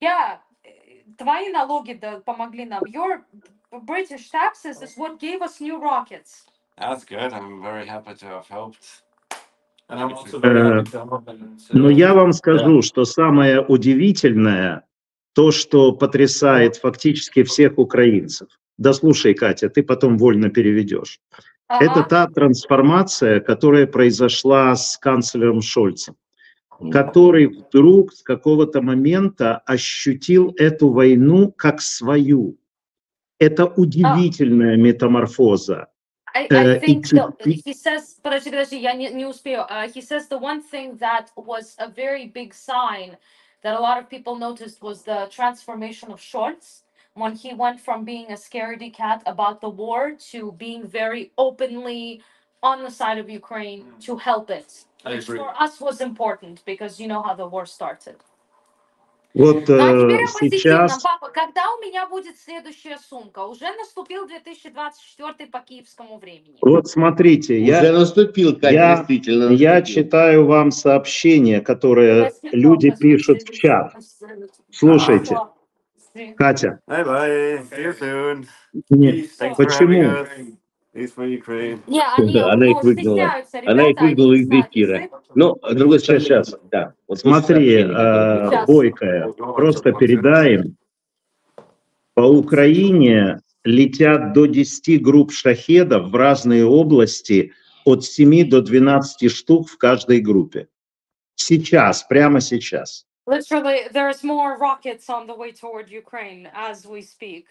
Твои налоги помогли нам. Your British taxes is what gave us new rockets. That's good. I'm very happy to have helped. And I'm also very happy to help. Но я вам скажу, что самое удивительное, то, что потрясает фактически всех украинцев. Да слушай, Катя, ты потом вольно переведешь. Это та трансформация, которая произошла с канцлером Шольцем, который вдруг с какого-то момента ощутил эту войну как свою. Это удивительная метаморфоза. I think he says, подожди, я не успею. He says the one thing that was a very big sign that a lot of people noticed was the transformation of Scholz when he went from being a scaredy cat about the war to being very openly on the side of Ukraine to help it. Which for us was important because you know how the war started. Вот Ну, а теперь о позитивном. сейчас, Папа, когда у меня будет следующая сумка? Уже наступил 2024 по киевскому времени. вот смотрите, Уже наступил, Катя, я действительно я наступил. читаю вам сообщения, которые люди пишут в чат. Слушайте, Катя, Bye bye. See you soon. не, Thanks for having почему? us. Peace for Ukraine. Не, они Она их выгнала. стесняются, Она их ребята, они выгнала не из знают эфира. язык. Но, с другой стороны, Сейчас. да. Вот есть Смотри, сообщения, которые приходят. Бойкая, просто передай им. По Украине летят до 10 групп шахедов в разные области, от 7 до 12 штук в каждой группе. Сейчас, прямо сейчас. Literally, there's more rockets on the way toward Ukraine as we speak.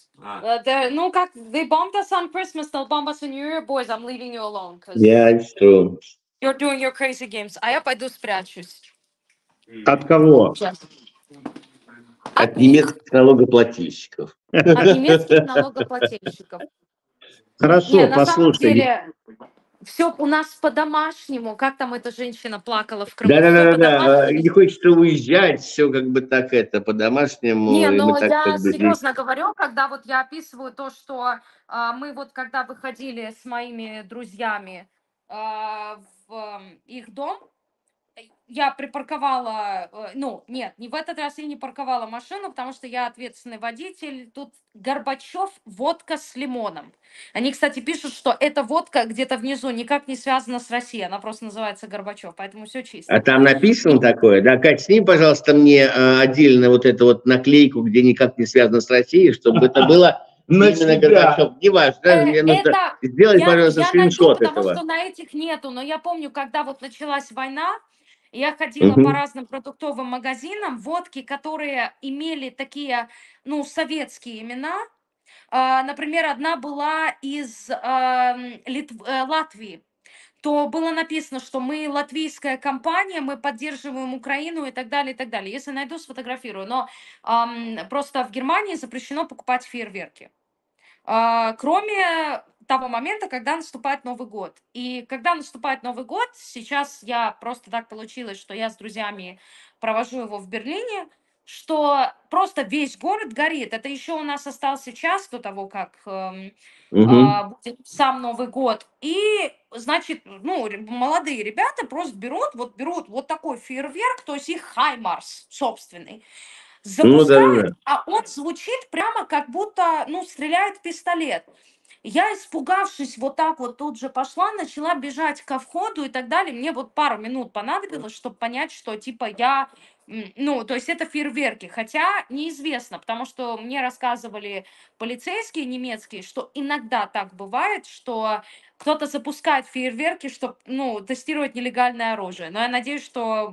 Ну, как, they bombed us on Christmas, they'll bomb us on New Year. Boys, I'm leaving you alone, because Yeah, it's true. you're doing your crazy games. А я пойду спрячусь. От кого? Сейчас. От немецких налогоплательщиков. От немецких налогоплательщиков. Хорошо, Не, на самом послушай. деле, все у нас по-домашнему. Как там эта женщина плакала в Крыму? Всё Да. по-домашнему. Не хочется уезжать, все как бы так это по-домашнему. Не, и ну мы так я как бы здесь. серьезно говорю, когда вот я описываю то, что мы вот когда выходили с моими друзьями в их дом, я припарковала, ну, нет, не в этот раз я не парковала машину, потому что я ответственный водитель. Тут Горбачев, водка с лимоном. Они, кстати, пишут, что эта водка где-то внизу никак не связана с Россией, она просто называется Горбачев, поэтому все чисто. А там написано такое, да? Кать, сними, пожалуйста, мне отдельно вот эту вот наклейку, где никак не связано с Россией, чтобы это было именно Горбачев. Не важно, мне нужно сделать, пожалуйста, я скриншот найду, потому этого. что на этих нету, но я помню, когда вот началась война, я ходила Мгм. по разным продуктовым магазинам, водки, которые имели такие, ну, советские имена. Например, одна была из Латвии. То было написано, что мы латвийская компания, мы поддерживаем Украину и так далее, и так далее. Если найду, сфотографирую. Но просто в Германии запрещено покупать фейерверки. Кроме того момента, когда наступает Новый год. И когда наступает Новый год, сейчас я просто так получилось, что я с друзьями провожу его в Берлине, что просто весь город горит. Это еще у нас остался час до того, как Мгм. будет сам Новый год. И, значит, ну, молодые ребята просто берут вот такой фейерверк, то есть их Хаймарс собственный, Ну запускают, да. а он звучит прямо как будто, ну, стреляет пистолет. Я, испугавшись, вот так вот тут же пошла, начала бежать ко входу и так далее. Мне вот пару минут понадобилось, чтобы понять, что типа ну, то есть это фейерверки. Хотя неизвестно, потому что мне рассказывали полицейские немецкие, что иногда так бывает, что кто-то запускает фейерверки, чтобы, ну, тестировать нелегальное оружие. Но я надеюсь, что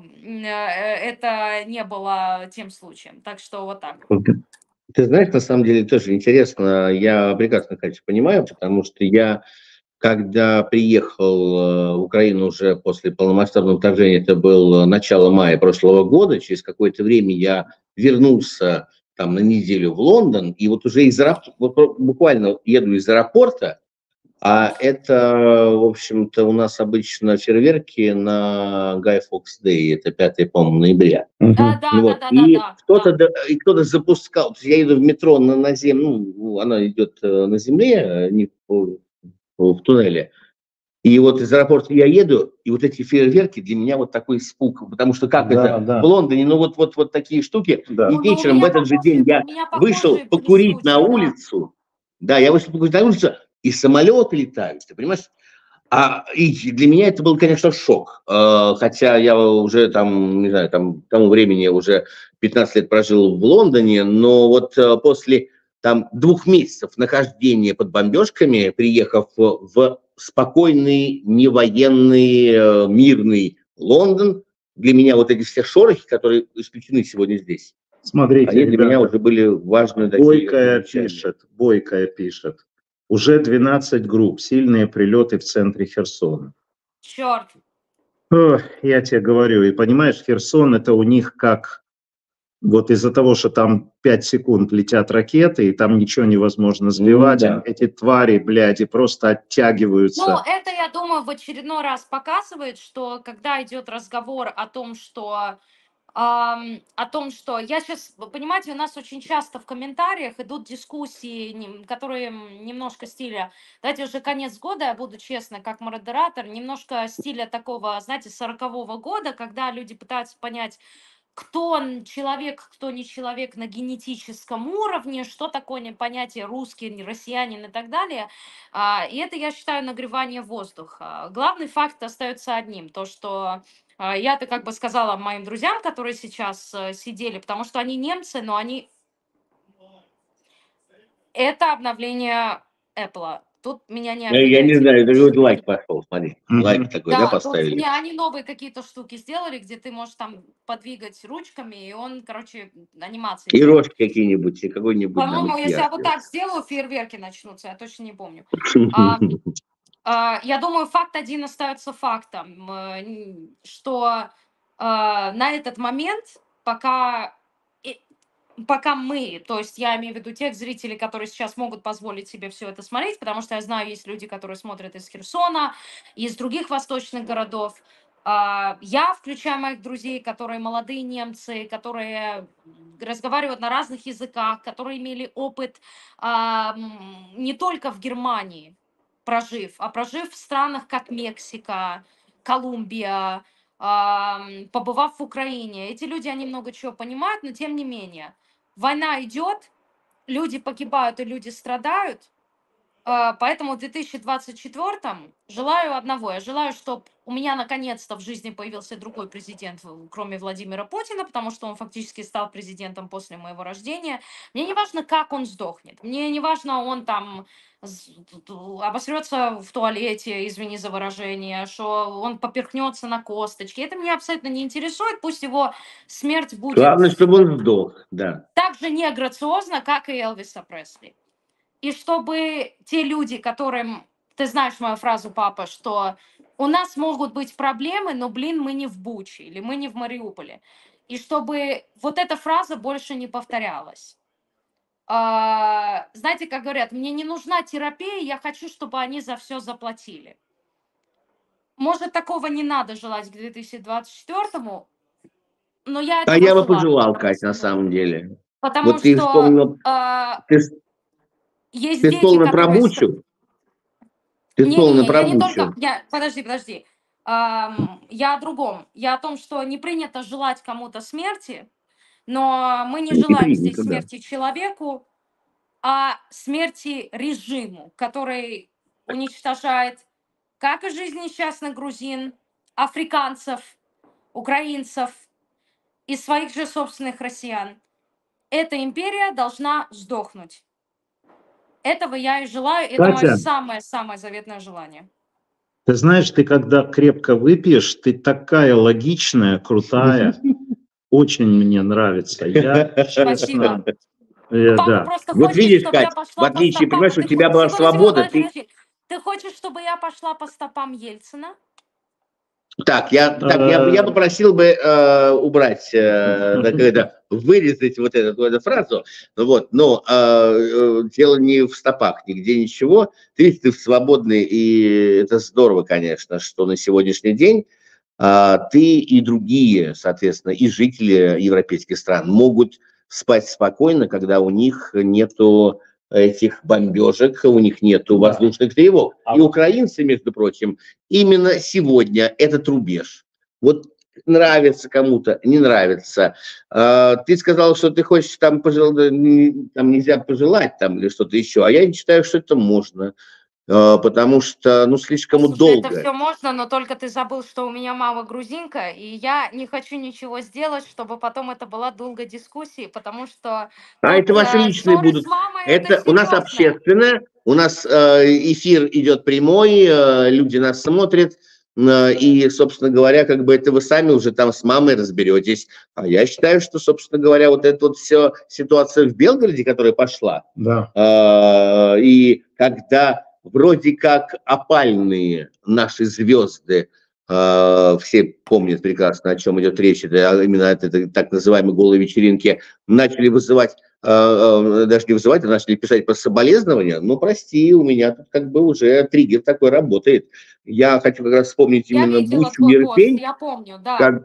это не было тем случаем. Так что вот так. Ты знаешь, на самом деле тоже интересно, я прекрасно, конечно, понимаю, потому что я, когда приехал в Украину уже после полномасштабного вторжения, это было начало мая прошлого года, через какое-то время я вернулся там на неделю в Лондон, и вот уже из вот буквально еду из аэропорта, а это, в общем-то, у нас обычно фейерверки на Guy Fawkes Day, это 5, по-моему, ноября. Да. И кто-то запускал, то есть я иду в метро на землю, ну, она идет на земле, не в туннеле. И вот из аэропорта я еду, и вот эти фейерверки для меня вот такой испуг, потому что как Да, это да. в Лондоне, ну вот такие штуки. Да. И вечером в этот же день я вышел покурить на улицу. Да, я вышел покурить на улицу, и самолеты летают, ты понимаешь? И для меня это был, конечно, шок. Хотя я уже там, не знаю, там к тому времени уже 15 лет прожил в Лондоне, но вот после там 2 месяцев нахождения под бомбежками, приехав в спокойный, невоенный, мирный Лондон, для меня вот эти все шорохи, которые исключены сегодня здесь, Смотрите, они для ребята, меня уже были важны. Бойкая пишет. Уже 12 групп, сильные прилеты в центре Херсона. Черт. Я тебе говорю, и понимаешь, Херсон это у них как, вот из-за того, что там 5 секунд летят ракеты, и там ничего невозможно сбивать, Да. эти твари, бляди, просто оттягиваются. Ну, это, я думаю, в очередной раз показывает, что когда идет разговор о том, что о том, что я сейчас, понимаете, у нас очень часто в комментариях идут дискуссии, которые немножко стиля, давайте уже конец года, я буду честна, как модератор, немножко стиля такого, знаете, 40-го года, когда люди пытаются понять, кто человек, кто не человек на генетическом уровне, что такое понятие русский, россиянин и так далее. И это, я считаю, нагревание воздуха. Главный факт остается одним, то, что я-то как бы сказала моим друзьям, которые сейчас сидели, потому что они немцы, но они... Это обновление Apple. Тут меня не Я не обвиняйте. знаю, это вот лайк пошел, смотри. Лайк такой, да, Да, тут поставили? они новые какие-то штуки сделали, где ты можешь там подвигать ручками, и он, короче, анимации И делает. рожки какие-нибудь, и какой-нибудь там По-моему, если я макияж. вот так сделаю, фейерверки начнутся, я точно не помню. Я думаю, факт один остается фактом, что на этот момент, пока мы, то есть я имею в виду тех зрителей, которые сейчас могут позволить себе все это смотреть, потому что я знаю, есть люди, которые смотрят из Херсона, из других восточных городов. Я включаю моих друзей, которые молодые немцы, которые разговаривают на разных языках, которые имели опыт не только в Германии, прожив в странах, как Мексика, Колумбия, побывав в Украине. Эти люди, они много чего понимают, но тем не менее. Война идет, люди погибают и люди страдают, поэтому в 2024 желаю одного. Я желаю, чтобы у меня наконец-то в жизни появился другой президент, кроме Владимира Путина, потому что он фактически стал президентом после моего рождения. Мне не важно, как он сдохнет. Мне не важно, он там обосрется в туалете, извини за выражение, что он поперхнется на косточке. Это меня абсолютно не интересует. Пусть его смерть будет Главное, чтобы он сдох, да. так же не грациозно, как и Элвиса Пресли. И чтобы те люди, которым... Ты знаешь мою фразу, папа, что у нас могут быть проблемы, но, блин, мы не в Буче или мы не в Мариуполе. И чтобы вот эта фраза больше не повторялась. Знаете, как говорят, мне не нужна терапия, я хочу, чтобы они за все заплатили. Может, такого не надо желать к 2024-му, но я этого я бы желаю, пожелал, потому Кать, на что- самом деле. Потому Вот ты что вспомнила, есть ты дети, вспомнила про которые... Бучу? Ты вспомнила Не-не-не, про я не только... Бучу? Подожди. Я о другом. Я о том, что не принято желать кому-то смерти, но мы не Не желаем здесь принято, да. смерти человеку, а смерти режиму, который уничтожает как и жизнь несчастных грузин, африканцев, украинцев и своих же собственных россиян. Эта империя должна сдохнуть. Этого я и желаю. Это мое Катя, самое-самое заветное желание. ты знаешь, ты когда крепко выпьешь, ты такая логичная, крутая. Очень мне нравится. Я, честно, Спасибо. Папа да. просто Вот хочет, видишь, чтобы я Кать, в пошла по отличие, стопам. понимаешь, у тебя была свобода, ты... Подожди. Ты хочешь, чтобы я пошла по стопам Ельцина? Так, я попросил бы убрать, вырезать вот эту фразу, вот, но дело не в стопах, нигде ничего, ты свободный, и это здорово, конечно, что на сегодняшний день ты и другие, соответственно, и жители европейских стран могут спать спокойно, когда у них нету этих бомбежек, у них нету воздушных тревог. И украинцы, между прочим, именно сегодня этот рубеж. Вот нравится кому-то, не нравится. Ты сказал, что ты хочешь там нельзя пожелать там или что-то еще, а я считаю, что это можно. Потому что, слишком Слушай, долго. это все можно, но только ты забыл, что у меня мама грузинка, и я не хочу ничего сделать, чтобы потом это была долгая дискуссия, потому что Это ваши личные ссоры будут. с мамой Это у нас серьезно. общественное, у нас эфир идет прямой, люди нас смотрят, и, собственно говоря, как бы это вы сами уже там с мамой разберетесь. А я считаю, что, собственно говоря, вот эта вот вся ситуация в Белгороде, которая пошла, Да. И когда вроде как опальные наши звезды, все помнят прекрасно, о чем идет речь, это именно это так называемые голые вечеринки, начали вызывать, даже не вызывать, а начали писать про соболезнования, прости, у меня тут как бы уже триггер такой работает. Я хочу как раз вспомнить Я именно видела Бучу, твой пост, Ирпень, я помню, да.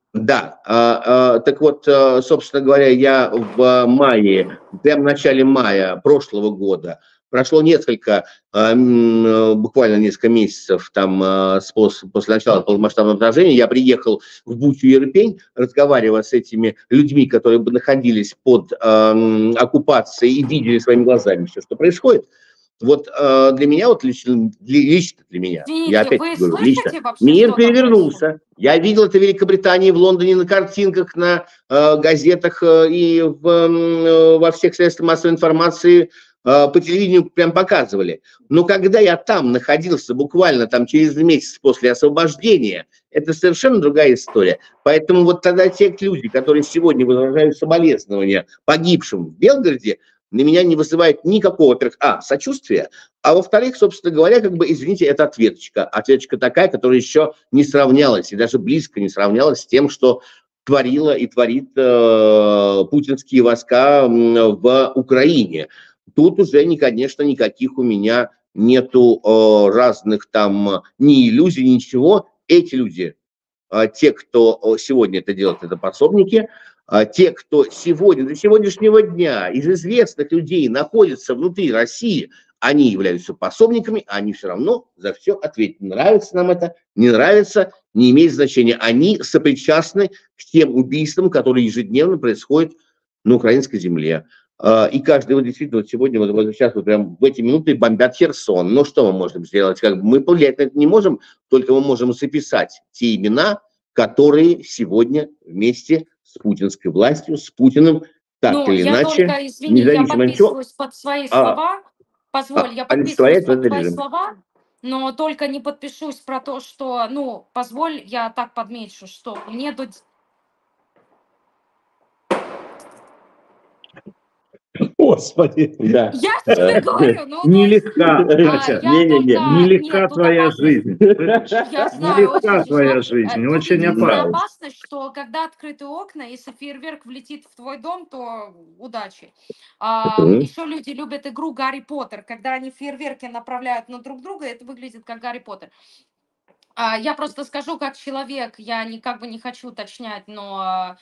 Да, так вот, собственно говоря, я в мае, прямо в начале мая прошлого года, прошло буквально несколько месяцев там после начала полномасштабного вторжения, я приехал в Бучу и Ирпень, разговаривая с этими людьми, которые находились под оккупацией и видели своими глазами все, что происходит. Вот для меня, вот лично для меня, Извините, я опять вы говорю, слышите лично, вообще, мир что там перевернулся. происходит? Я видел это в Великобритании, в Лондоне на картинках, на газетах и во всех средствах массовой информации по телевидению прям показывали. Но когда я там находился буквально там через месяц после освобождения, это совершенно другая история. Поэтому вот тогда те люди, которые сегодня выражают соболезнования погибшим в Белгороде, на меня не вызывает никакого, во-первых, сочувствия, а во-вторых, собственно говоря, как бы, извините, это ответочка. Ответочка такая, которая еще не сравнялась, и даже близко не сравнялась с тем, что творила и творит путинские войска в Украине. Тут уже, конечно, никаких у меня нету разных там ни иллюзий, ничего. Эти люди, те, кто сегодня это делает, это пособники. Те, кто сегодня, до сегодняшнего дня из известных людей находятся внутри России, они являются пособниками, а они все равно за все ответят. Нравится нам это, не нравится, не имеет значения. Они сопричастны к тем убийствам, которые ежедневно происходят на украинской земле. И каждый, вот действительно, вот сегодня, вот сейчас, вот прям в эти минуты бомбят Херсон. Ну, что мы можем сделать? Как бы мы повлиять на это не можем, только мы можем записать те имена, которые сегодня вместе с путинской властью, с Путиным, так или я иначе, только, извини, я подписываюсь под свои слова. Позволь, я подписываюсь под твои слова, но только не подпишусь про то, что, позволь, я так подмечу, что мне тут... Господи, да. Я тебе говорю, нелегка, Катя, нелегка твоя жизнь. Я знаю, Нелегка твоя жизнь, очень опасна. опасна. Опасность, что когда открыты окна, если фейерверк влетит в твой дом, то удачи. Еще люди любят игру Гарри Поттер, когда они фейерверки направляют на друг друга, это выглядит как Гарри Поттер. Я просто скажу, как человек, я никак бы не хочу уточнять, но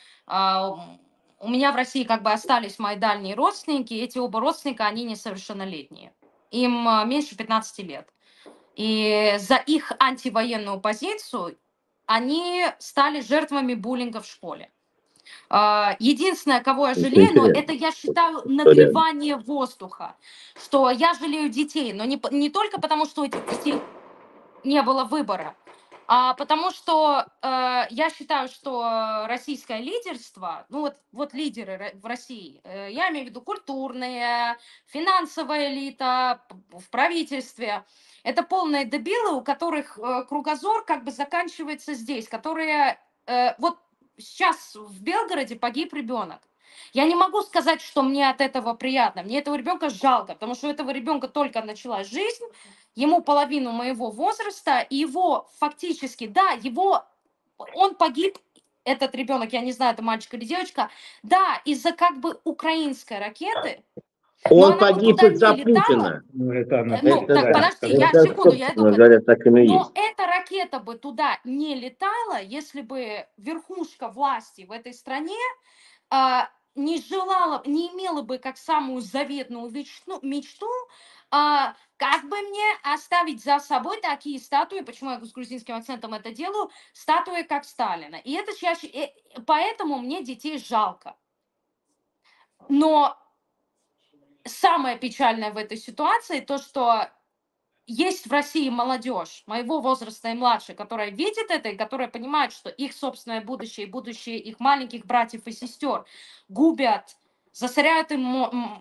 у меня в России как бы остались мои дальние родственники, эти оба родственника, они несовершеннолетние, им меньше 15 лет. И за их антивоенную позицию они стали жертвами буллинга в школе. Единственное, кого я жалею, но это, я считаю, нагревание воздуха, что я жалею детей, но не только потому, что у этих детей не было выбора, а потому что я считаю, что российское лидерство, вот лидеры в России, я имею в виду культурные, финансовая элита в правительстве, это полные дебилы, у которых кругозор как бы заканчивается здесь, которые вот сейчас в Белгороде погиб ребенок. Я не могу сказать, что мне от этого приятно. Мне этого ребенка жалко, потому что у этого ребенка только началась жизнь, ему половину моего возраста, и его фактически, да, он погиб, этот ребенок, я не знаю, это мальчик или девочка, да, из-за как бы украинской ракеты. Он погиб из-за Путина. Подожди, секунду, я иду. Говоря, так и есть. Но эта ракета бы туда не летала, если бы верхушка власти в этой стране не имела бы как самую заветную мечту, как бы мне оставить за собой такие статуи, почему я с грузинским акцентом это делаю, статуи как Сталина. И это чаще, поэтому мне детей жалко. Но самое печальное в этой ситуации то, что есть в России молодежь моего возраста и младше, которая видит это и которая понимает, что их собственное будущее и будущее их маленьких братьев и сестер губят, засоряют им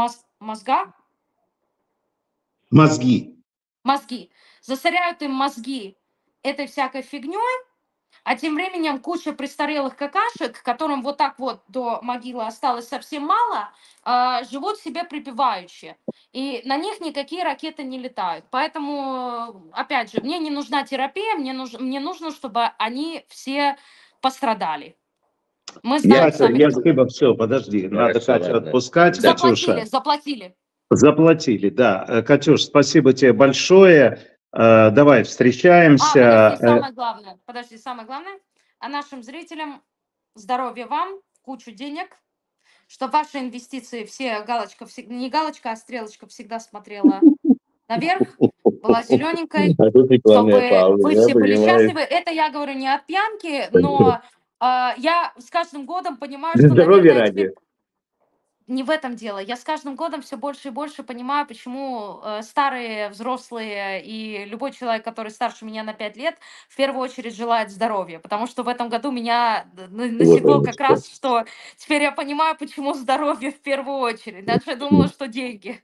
мозги, засоряют им мозги этой всякой фигней, а тем временем куча престарелых какашек, которым вот так вот до могилы осталось совсем мало, живут себе припеваючи. И на них никакие ракеты не летают. Поэтому, опять же, мне не нужна терапия, мне нужно, чтобы они все пострадали. Мы знаем Спасибо, все, подожди, надо Катю отпускать. Заплатили, да. Катюш, спасибо тебе большое. Давай встречаемся. Подожди, самое главное. а нашим зрителям здоровья вам, кучу денег, чтобы ваши инвестиции все не галочка, а стрелочка всегда смотрела наверх, была зелененькой, А тут рекламная чтобы пауза, вы я все были понимаю. счастливы. Это я говорю не от пьянки, но я с каждым годом понимаю, что, Здоровья наверное, ради. не в этом дело. Я с каждым годом все больше и больше понимаю, почему старые, взрослые и любой человек, который старше меня на 5 лет, в первую очередь желает здоровья. Потому что в этом году меня насекло как раз, что теперь я понимаю, почему здоровье в первую очередь. Дальше я думала, что деньги.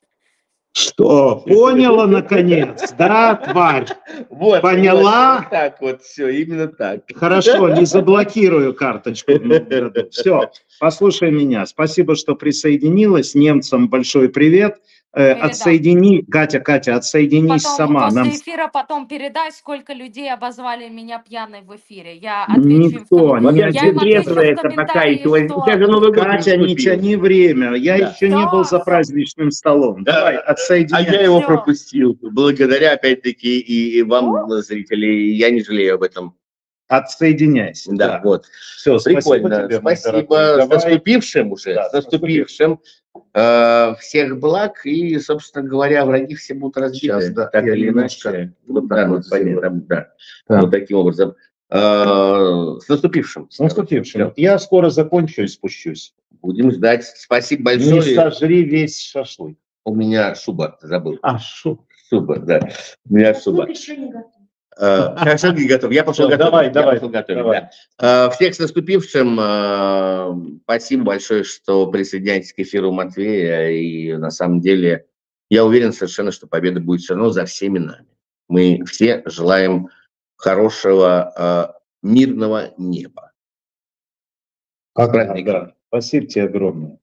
Что, поняла наконец, да, тварь? Вот, Поняла? Вот так вот все, именно так. Хорошо, не заблокирую карточку в новом году. Все, послушай меня. Спасибо, что присоединилась. Немцам большой привет. Отсоедини, Катя, отсоединись Потом сама. после Нам эфира потом передай, сколько людей обозвали меня пьяной в эфире. Я отвечу им никто, ни я им отвечу в трезвая это такая, комментарии, у тебя же что... Новый год Катя, не наступил. тяни время. Я Да. еще не был за Всё. праздничным столом. Да. Давай, А отсоединяйся. я его Всё. пропустил. Благодаря, опять-таки, и вам, зрители, я не жалею об этом. Отсоединяйся. Да, вот. Все, спасибо Прикольно. тебе, мой Спасибо. дорогой. С наступившим уже. Да, с наступившим. Всех благ. И, собственно говоря, враги все будут разбиты. Сейчас, да, так я или немножко иначе. вот Да, так ну, вот понятно. да. Да. Вот таким образом. С наступившим. С наступившим. Я скоро закончу и спущусь. Будем ждать. Спасибо Не большое. сожри весь шашлык. У меня шуба, забыл. Шуба, да. У меня шуба. Хорошо, не готов. Я пошел готовить. Давай. Да. Всех с наступившим. Спасибо большое, что присоединяетесь к эфиру Матвея. И на самом деле я уверен совершенно, что победа будет все равно за всеми нами. Мы все желаем хорошего, мирного неба. Да. Спасибо тебе огромное.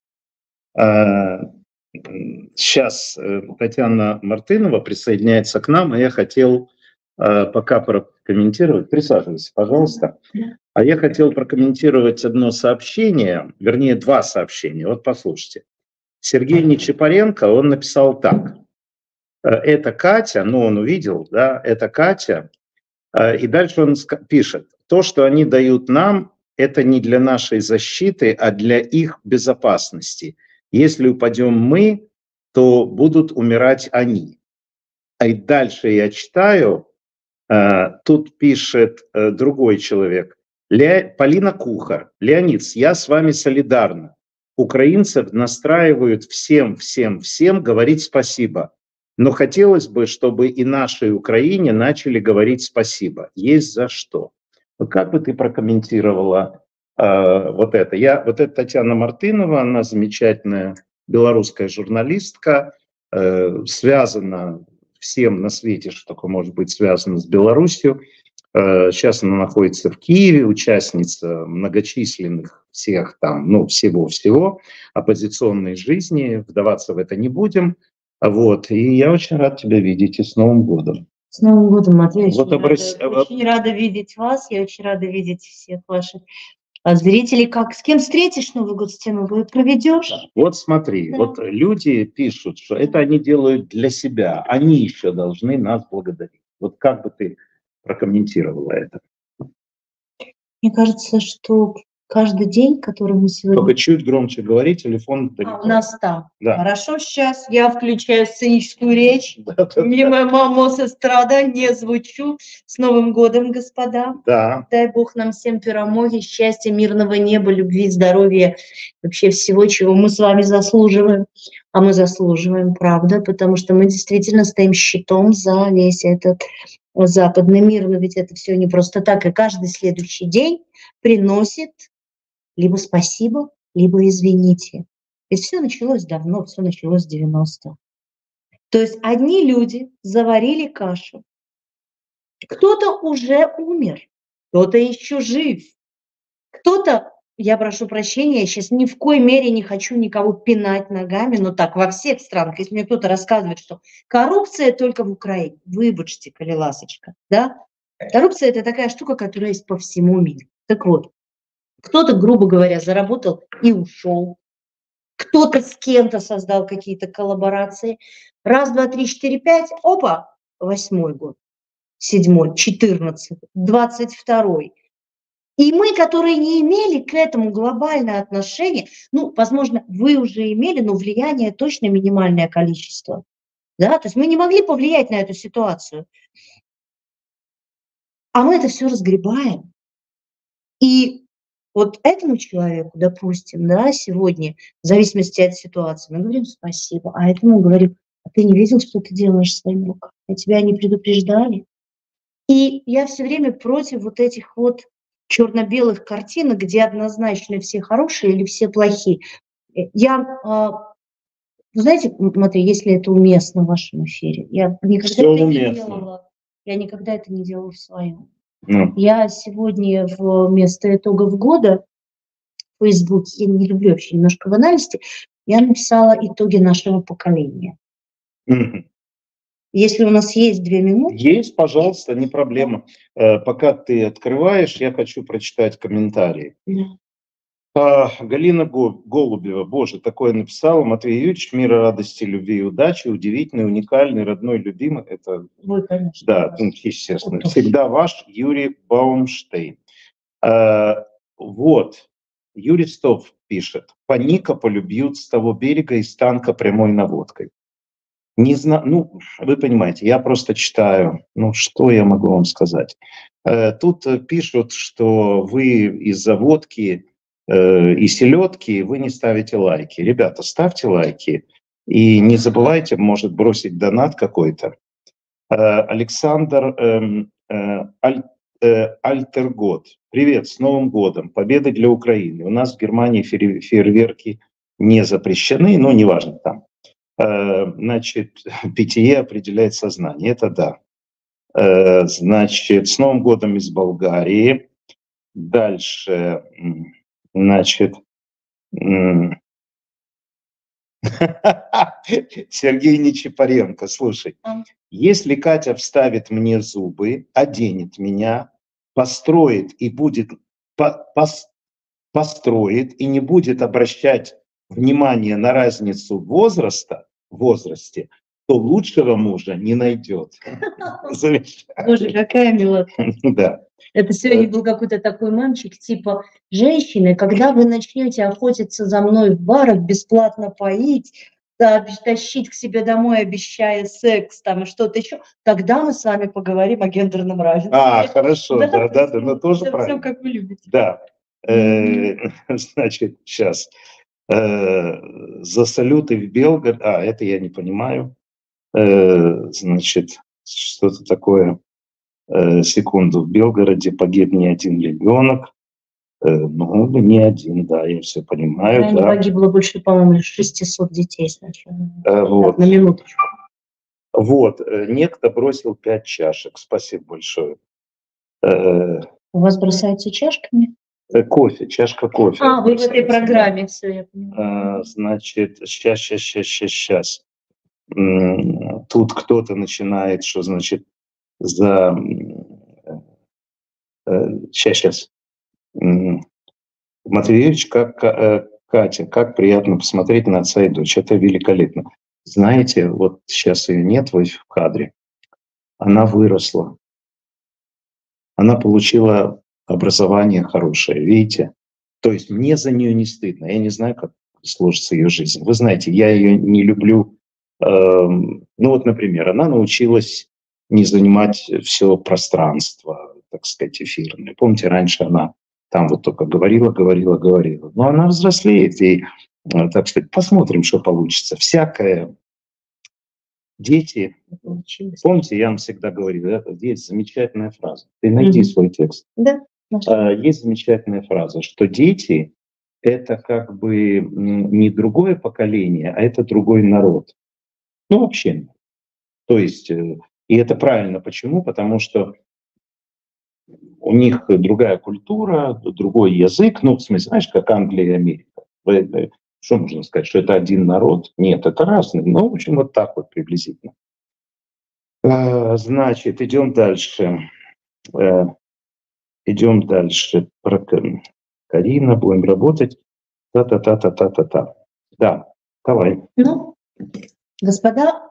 Сейчас Татьяна Мартынова присоединяется к нам, и я хотел пока прокомментировать. Присаживайся, пожалуйста. А я хотел прокомментировать одно сообщение, вернее, два сообщения. Вот послушайте. Сергей Нечапаренко, он написал так. Это Катя, он увидел, да, это Катя. И дальше он пишет. То, что они дают нам, это не для нашей защиты, а для их безопасности. Если упадем мы, то будут умирать они. А и дальше я читаю, тут пишет другой человек. Полина Кухар. Леонид, я с вами солидарна. Украинцев настраивают всем говорить спасибо. Но хотелось бы, чтобы и нашей Украине начали говорить спасибо. Есть за что. Как бы ты прокомментировала вот это? Это Татьяна Мартынова, она замечательная белорусская журналистка, связана всем на свете, что такое может быть связано с Беларусью. Сейчас она находится в Киеве, участница многочисленных всех там, всего-всего оппозиционной жизни. Вдаваться в это не будем. Вот. И я очень рад тебя видеть. И с Новым годом. С Новым годом, Матвей. Очень рада видеть вас. Я очень рада видеть всех ваших зрителей. С кем встретишь Новый год, с тем и проведешь? Вот смотри, вот люди пишут, что это они делают для себя. Они еще должны нас благодарить. Вот как бы ты прокомментировала это? Мне кажется, что каждый день, который мы сегодня... Только чуть громче говори, телефон далеко. У нас там. Да. Хорошо, сейчас я включаю сценическую речь. Мимо мама с эстрада не звучу. С Новым годом, господа. Да. Дай Бог нам всем перемоги, счастья, мирного неба, любви, здоровья, вообще всего, чего мы с вами заслуживаем. А мы заслуживаем, правда, потому что мы действительно стоим щитом за весь этот западный мир. Но ведь это все не просто так. И каждый следующий день приносит либо спасибо, либо извините. Ведь все началось давно, все началось с 90-х. То есть одни люди заварили кашу. Кто-то уже умер, кто-то еще жив. Кто-то, я прошу прощения, я сейчас ни в коей мере не хочу никого пинать ногами, но так во всех странах. Если мне кто-то рассказывает, что коррупция только в Украине, выбачьте, ласочка, да? Коррупция – это такая штука, которая есть по всему миру. Так вот, кто-то, грубо говоря, заработал и ушел. Кто-то с кем-то создал какие-то коллаборации. Раз, два, три, четыре, пять. Опа, 8-й год, 7-й, 14-й, 22-й. И мы, которые не имели к этому глобальное отношение, ну, возможно, вы уже имели, но влияние точно минимальное количество. Да? То есть мы не могли повлиять на эту ситуацию. А мы это все разгребаем. И вот этому человеку, допустим, да, сегодня, в зависимости от ситуации, мы говорим спасибо, а этому говорим, а ты не видел, что ты делаешь своими руками? А тебя не предупреждали? И я все время против вот этих вот черно-белых картинок, где однозначно все хорошие или все плохие. Вы знаете, Матвей, если это уместно в вашем эфире, я никогда Всё это не уместно. делала. Я никогда это не делала в своем. Ну, Я сегодня вместо итогов года в Фейсбуке, я не люблю вообще немножко в анализе, я написала итоги нашего поколения. мгм. Если у нас есть 2 минуты, Есть, пожалуйста, не проблема. Пока ты открываешь, я хочу прочитать комментарии. Галина Голубева, боже, такое написала. Матвей Юрьевич, мира, радости, любви и удачи, удивительный, уникальный, родной, любимый. Это, вы, конечно. да, естественно. Вот Всегда ваш Юрий Баумштейн. Вот, Юрий Стов пишет. По Никополю бьют с того берега из танка прямой наводкой. Не знаю, ну, вы понимаете, я просто читаю. Ну, что я могу вам сказать? Тут пишут, что вы из-за водки и селедки вы не ставите лайки. Ребята, ставьте лайки. И не забывайте, может, бросить донат какой-то. Александр Альтергот. Привет, с Новым годом. Победа для Украины. У нас в Германии фейерверки не запрещены, но неважно там. Значит, питье определяет сознание. Это да. Значит, с Новым годом из Болгарии. Дальше, значит, Сергей Нечипаренко, слушай. Если Катя вставит мне зубы, оденет меня, построит и будет построит и не будет обращать внимание на разницу в возрасте, то лучшего мужа не найдет. Боже, какая милота. Да. Это сегодня был какой-то такой мальчик, типа, женщины, когда вы начнете охотиться за мной в барах, бесплатно поить, тащить к себе домой, обещая секс там и что-то еще, тогда мы с вами поговорим о гендерном равенстве. Хорошо, да, ну тоже правильно. Все, как вы любите. Да. Значит, сейчас. За салюты в Белгород. Это я не понимаю. Значит, что-то такое. Секунду. В Белгороде погиб не один ребенок. Ну, не один, да, я все понимаю. Да. Погибло больше, по-моему, 600 детей сначала. Вот. На минуточку. Вот. Некто бросил 5 чашек. Спасибо большое. У вас бросаются чашками? Кофе, чашка кофе. Вы в этой программе, все, я понимаю. Значит, сейчас. Тут кто-то начинает, что значит за... Сейчас. Матвей Юрьевич, Катя, как приятно посмотреть на отца и дочь. Это великолепно. Знаете, вот сейчас ее нет в кадре. Она выросла. Она получила образование хорошее, видите? То есть мне за нее не стыдно. Я не знаю, как сложится ее жизнь. Вы знаете, я ее не люблю. Ну вот, например, она научилась не занимать все пространство, так сказать, эфирное. Помните, раньше она там вот только говорила. Но она взрослеет, и, так сказать, посмотрим, что получится. Всякое. Дети, помните, я вам всегда говорил, есть замечательная фраза. Ты найди свой текст. Да. Есть замечательная фраза, что дети – это как бы не другое поколение, а это другой народ. Ну, вообще. То есть, и это правильно. Почему? Потому что у них другая культура, другой язык. Ну, в смысле, знаешь, как Англия и Америка. Что можно сказать, что это один народ? Нет, это разные. Ну, в общем, вот так вот приблизительно. Значит, идем дальше. Про Карина будем работать. Та-та-та-та-та-та-та. Да, давай. Ну, господа,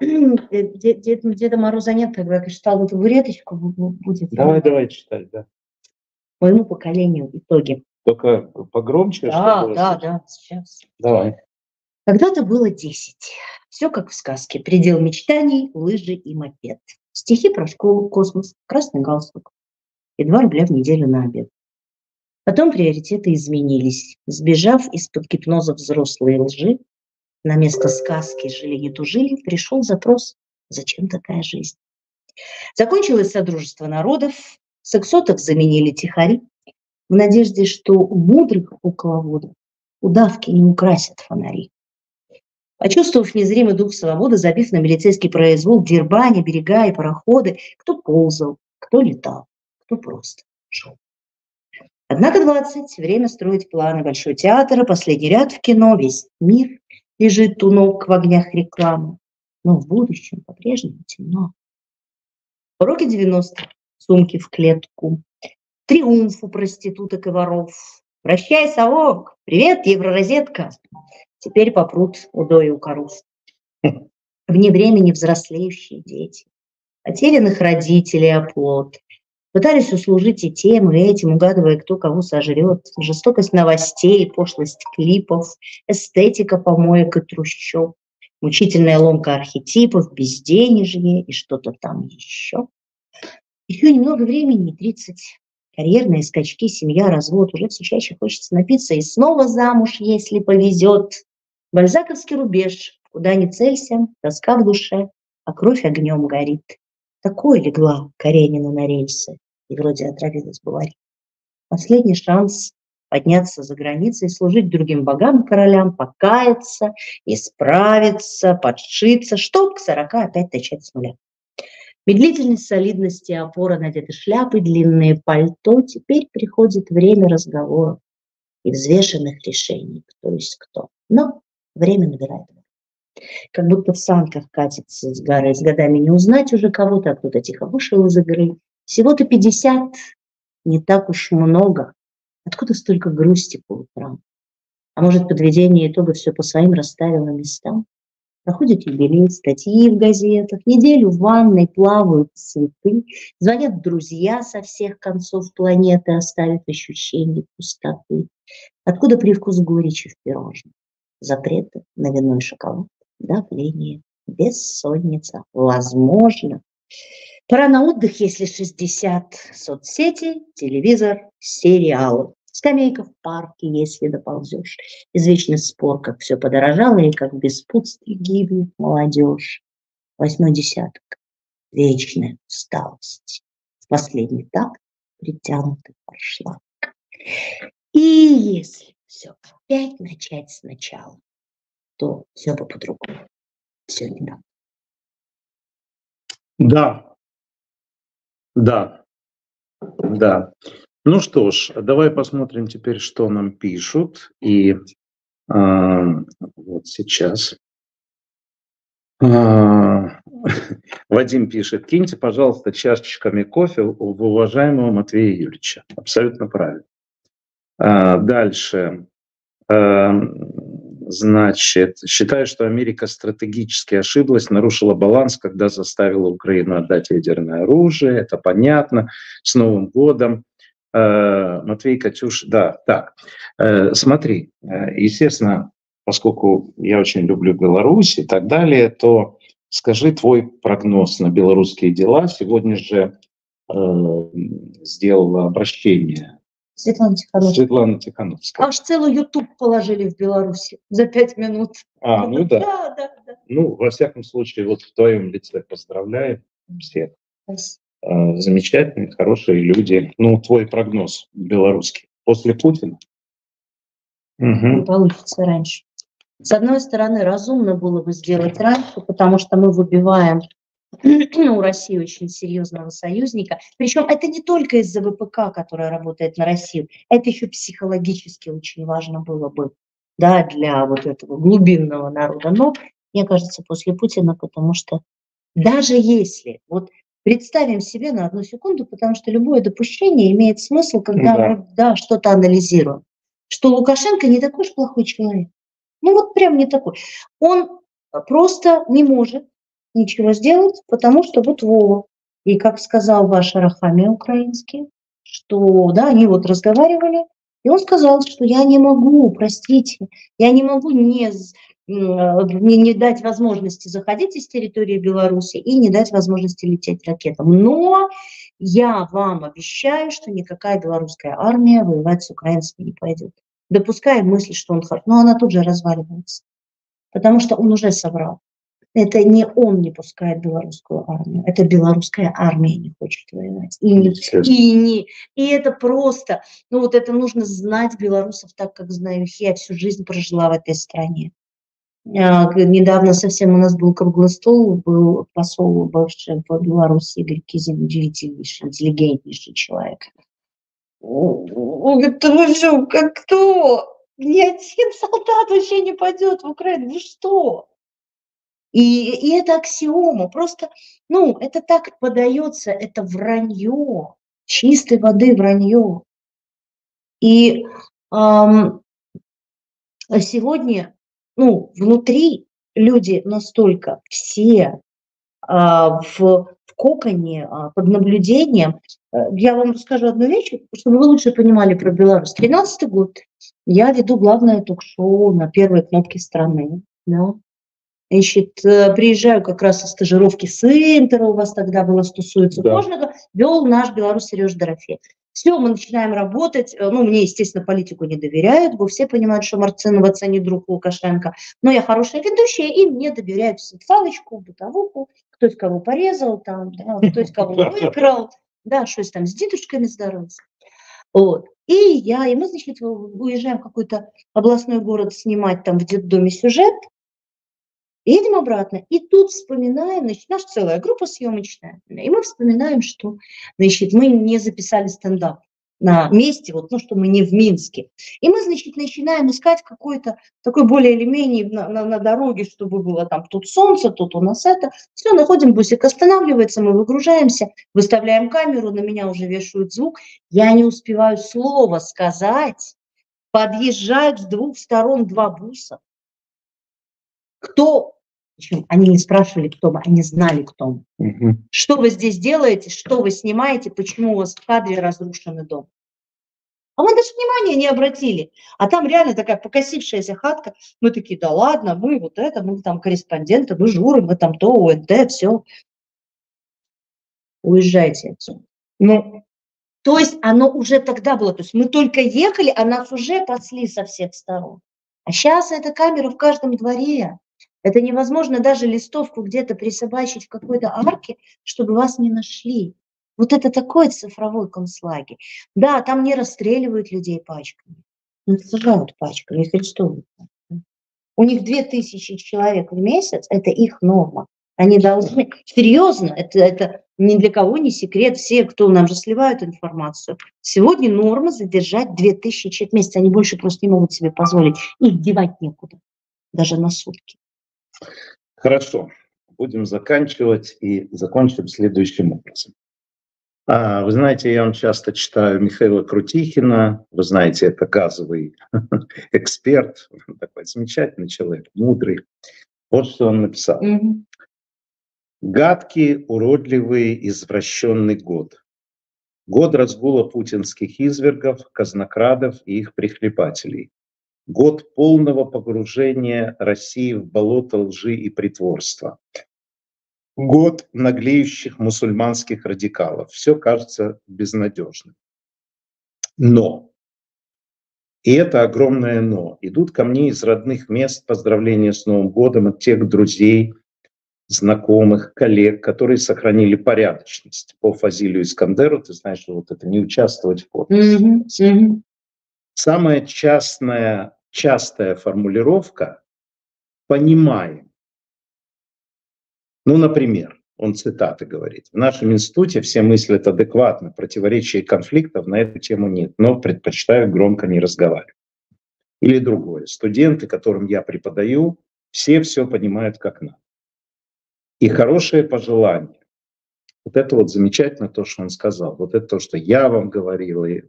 Деда Мороза нет, когда стал эту табуреточку будет. Давай, читай, да. моему поколению итоги. Только погромче, чтобы... Да, сейчас. Давай. Когда-то было 10. Все как в сказке. Предел мечтаний, лыжи и мопед. Стихи про школу, космос, красный галстук и 2 рубля в неделю на обед. Потом приоритеты изменились. Сбежав из-под гипноза взрослой лжи, на место сказки «Жили не тужили» пришел запрос «Зачем такая жизнь?». Закончилось Содружество народов, сексотов заменили тихари, в надежде, что у мудрых кукловодов удавки не украсят фонари. Почувствовав незримый дух свободы, забив на милицейский произвол дербани, берега и пароходы, кто ползал, кто летал, кто просто шел. Однако 20, время строить планы, большой театр, и последний ряд в кино, весь мир лежит у ног в огнях рекламы. Но в будущем по-прежнему темно. Уроки 90, сумки в клетку, триумф у проституток и воров. Прощай, совок, привет, евророзетка. Теперь попрут удои у коров. Вне времени взрослеющие дети, потерянных родителей оплот. Пытались услужить и тем, и этим, угадывая, кто кого сожрет. Жестокость новостей, пошлость клипов, эстетика помоек и трущоб, мучительная ломка архетипов, безденежье и что-то там еще. Еще немного времени, 30. Карьерные скачки, семья, развод. Уже все чаще хочется напиться и снова замуж, если повезет. Бальзаковский рубеж, куда ни целься, тоска в душе, а кровь огнем горит. Такое легла Каренина на рельсы, и вроде отравилась баварь. Последний шанс подняться за границей, служить другим богам и королям, покаяться, исправиться, подшиться, чтоб к 40 опять начать с нуля. Медлительность, солидность и опора, надеты шляпы, длинные пальто. Теперь приходит время разговоров и взвешенных решений, кто есть кто. Но время набирает. Как будто в санках катится с горы. С годами не узнать уже кого-то, а кто-то тихо вышел из игры. Всего-то 50, не так уж много. Откуда столько грусти по утрам? А может, подведение итога все по своим расставило местам? Проходит юбилей, статьи в газетах, неделю в ванной плавают цветы, звонят друзья со всех концов планеты, оставив ощущение пустоты. Откуда привкус горечи в пирожном? Запреты на вино и шоколад, давление, бессонница, возможно. Пора на отдых, если 60, соцсети, телевизор, сериалы. Скамейка в парке, если доползешь. Извечный спор, как все подорожало, и как в беспутстве гибнет молодежь. 8-й десяток. Вечная усталость. В последний такт притянутый прошла. И если все опять начать сначала, то все бы по-другому. Все не так. Да. Ну что ж, давай посмотрим теперь, что нам пишут. И вот сейчас. Вадим пишет: киньте, пожалуйста, чашечками кофе в уважаемого Матвея Юрьевича. Абсолютно правильно. Дальше. Значит, считаю, что Америка стратегически ошиблась, нарушила баланс, когда заставила Украину отдать ядерное оружие. Это понятно. С Новым годом. Матвей, Катюш, да, так. Смотри, естественно, поскольку я очень люблю Беларусь и так далее, то скажи твой прогноз на белорусские дела. Сегодня же сделала обращение Светлана Тихановская. Аж целый YouTube положили в Беларуси за 5 минут. Ну да. Да. Ну, во всяком случае, вот в твоем лице поздравляем всех. Спасибо. Замечательные, хорошие люди. Ну, твой прогноз белорусский после Путина? Не получится раньше. С одной стороны, разумно было бы сделать раньше, потому что мы выбиваем у России очень серьезного союзника. Причем это не только из-за ВПК, которая работает на Россию, это еще психологически очень важно было бы, да, для вот этого глубинного народа. Но, мне кажется, после Путина, потому что даже если, вот представим себе на одну секунду, потому что любое допущение имеет смысл, когда мы что-то анализируем, что Лукашенко не такой уж плохой человек. Ну вот прям не такой. Он просто не может ничего сделать, потому что вот Вова. И как сказал ваш Арахамия украинский, что, да, они вот разговаривали, и он сказал, что я не могу, простите, я не могу не дать возможности заходить из территории Беларуси и не дать возможности лететь ракетам. Но я вам обещаю, что никакая белорусская армия воевать с украинцами не пойдет. Допуская мысль, что он хочет. Но она тут же разваливается, потому что он уже соврал. Это не он не пускает белорусскую армию, это белорусская армия не хочет воевать. И это просто, ну вот это нужно знать белорусов так, как знаю их. Я всю жизнь прожила в этой стране. Недавно совсем у нас был круглый стол, был посол бывший в Беларуси Игорь Кизин, удивительнейший, интеллигентнейший человек. Он говорит, вы что, как кто? Ни один солдат вообще не пойдет в Украину, вы что? И это аксиома, просто, ну, это так подается, это вранье, чистой воды вранье. И сегодня, ну, внутри люди настолько все в коконе, под наблюдением. Я вам расскажу одну вещь, чтобы вы лучше понимали про Беларусь. 13-й год. Я веду главное ток-шоу на первой кнопке страны. Да. Значит, приезжаю как раз со стажировки с Интера, у вас тогда было стусуется Кожнага, вел наш Беларусь Сереж Дорофеев. Все, мы начинаем работать. Ну, мне, естественно, политику не доверяют, бо все понимают, что Марцинов это не друг Лукашенко. Но я хорошая ведущая, и мне доверяют социалочку, бытовуху, кто из кого порезал, там, да, кто из кого выиграл, да, что там с дедушками здороваться. Вот. И мы, значит, уезжаем в какой-то областной город снимать там в детдоме сюжет, едем обратно, и тут вспоминаем, значит, наша целая группа съемочная, и мы вспоминаем, что, значит, мы не записали стендап на месте, вот, ну, что мы не в Минске. И мы, значит, начинаем искать какой-то такой более или менее на дороге, чтобы было там тут солнце, тут у нас это. Все, находим, бусик останавливается, мы выгружаемся, выставляем камеру, на меня уже вешают звук. Я не успеваю слова сказать, подъезжают с двух сторон два буса. Кто? Причем они не спрашивали, кто мы, они знали, кто мы. Что вы здесь делаете, что вы снимаете, почему у вас в кадре разрушенный дом. А мы даже внимания не обратили. А там реально такая покосившаяся хатка. Мы такие, да ладно, мы вот это, мы там корреспонденты, мы журы, мы там то, ОНТ, все. Уезжайте отсюда. Ну, то есть оно уже тогда было. То есть мы только ехали, а нас уже пасли со всех сторон. А сейчас эта камера в каждом дворе. Это невозможно даже листовку где-то присобачить в какой-то арке, чтобы вас не нашли. Вот это такой цифровой концлагерь. Да, там не расстреливают людей пачками, но сажают пачками, их арестовывают. У них 2000 человек в месяц, это их норма. Они должны, серьезно, это ни для кого не секрет, все, кто нам же сливают информацию. Сегодня норма задержать 2000 человек в месяц, они больше просто не могут себе позволить, их девать некуда, даже на сутки. Хорошо, будем заканчивать и закончим следующим образом. Вы знаете, я вам часто читаю Михаила Крутихина, вы знаете, это газовый эксперт, такой замечательный человек, мудрый. Вот что он написал. Гадкий, уродливый, извращенный год. Год разгула путинских извергов, казнокрадов и их прихлебателей. Год полного погружения России в болото лжи и притворства. Год наглеющих мусульманских радикалов. Все кажется безнадежным. Но, и это огромное но, идут ко мне из родных мест поздравления с Новым годом от тех друзей, знакомых, коллег, которые сохранили порядочность. По Фазилию Искандеру, ты знаешь, что вот это не участвовать в подписи. Самая частая формулировка «понимаем». Ну, например, он цитаты говорит. В нашем институте все мыслят адекватно, противоречий и конфликтов на эту тему нет, но предпочитаю громко не разговаривать. Или другое. Студенты, которым я преподаю, все понимают как надо. И хорошее пожелание. Вот это вот замечательно то, что он сказал. Вот это то, что я вам говорил. И,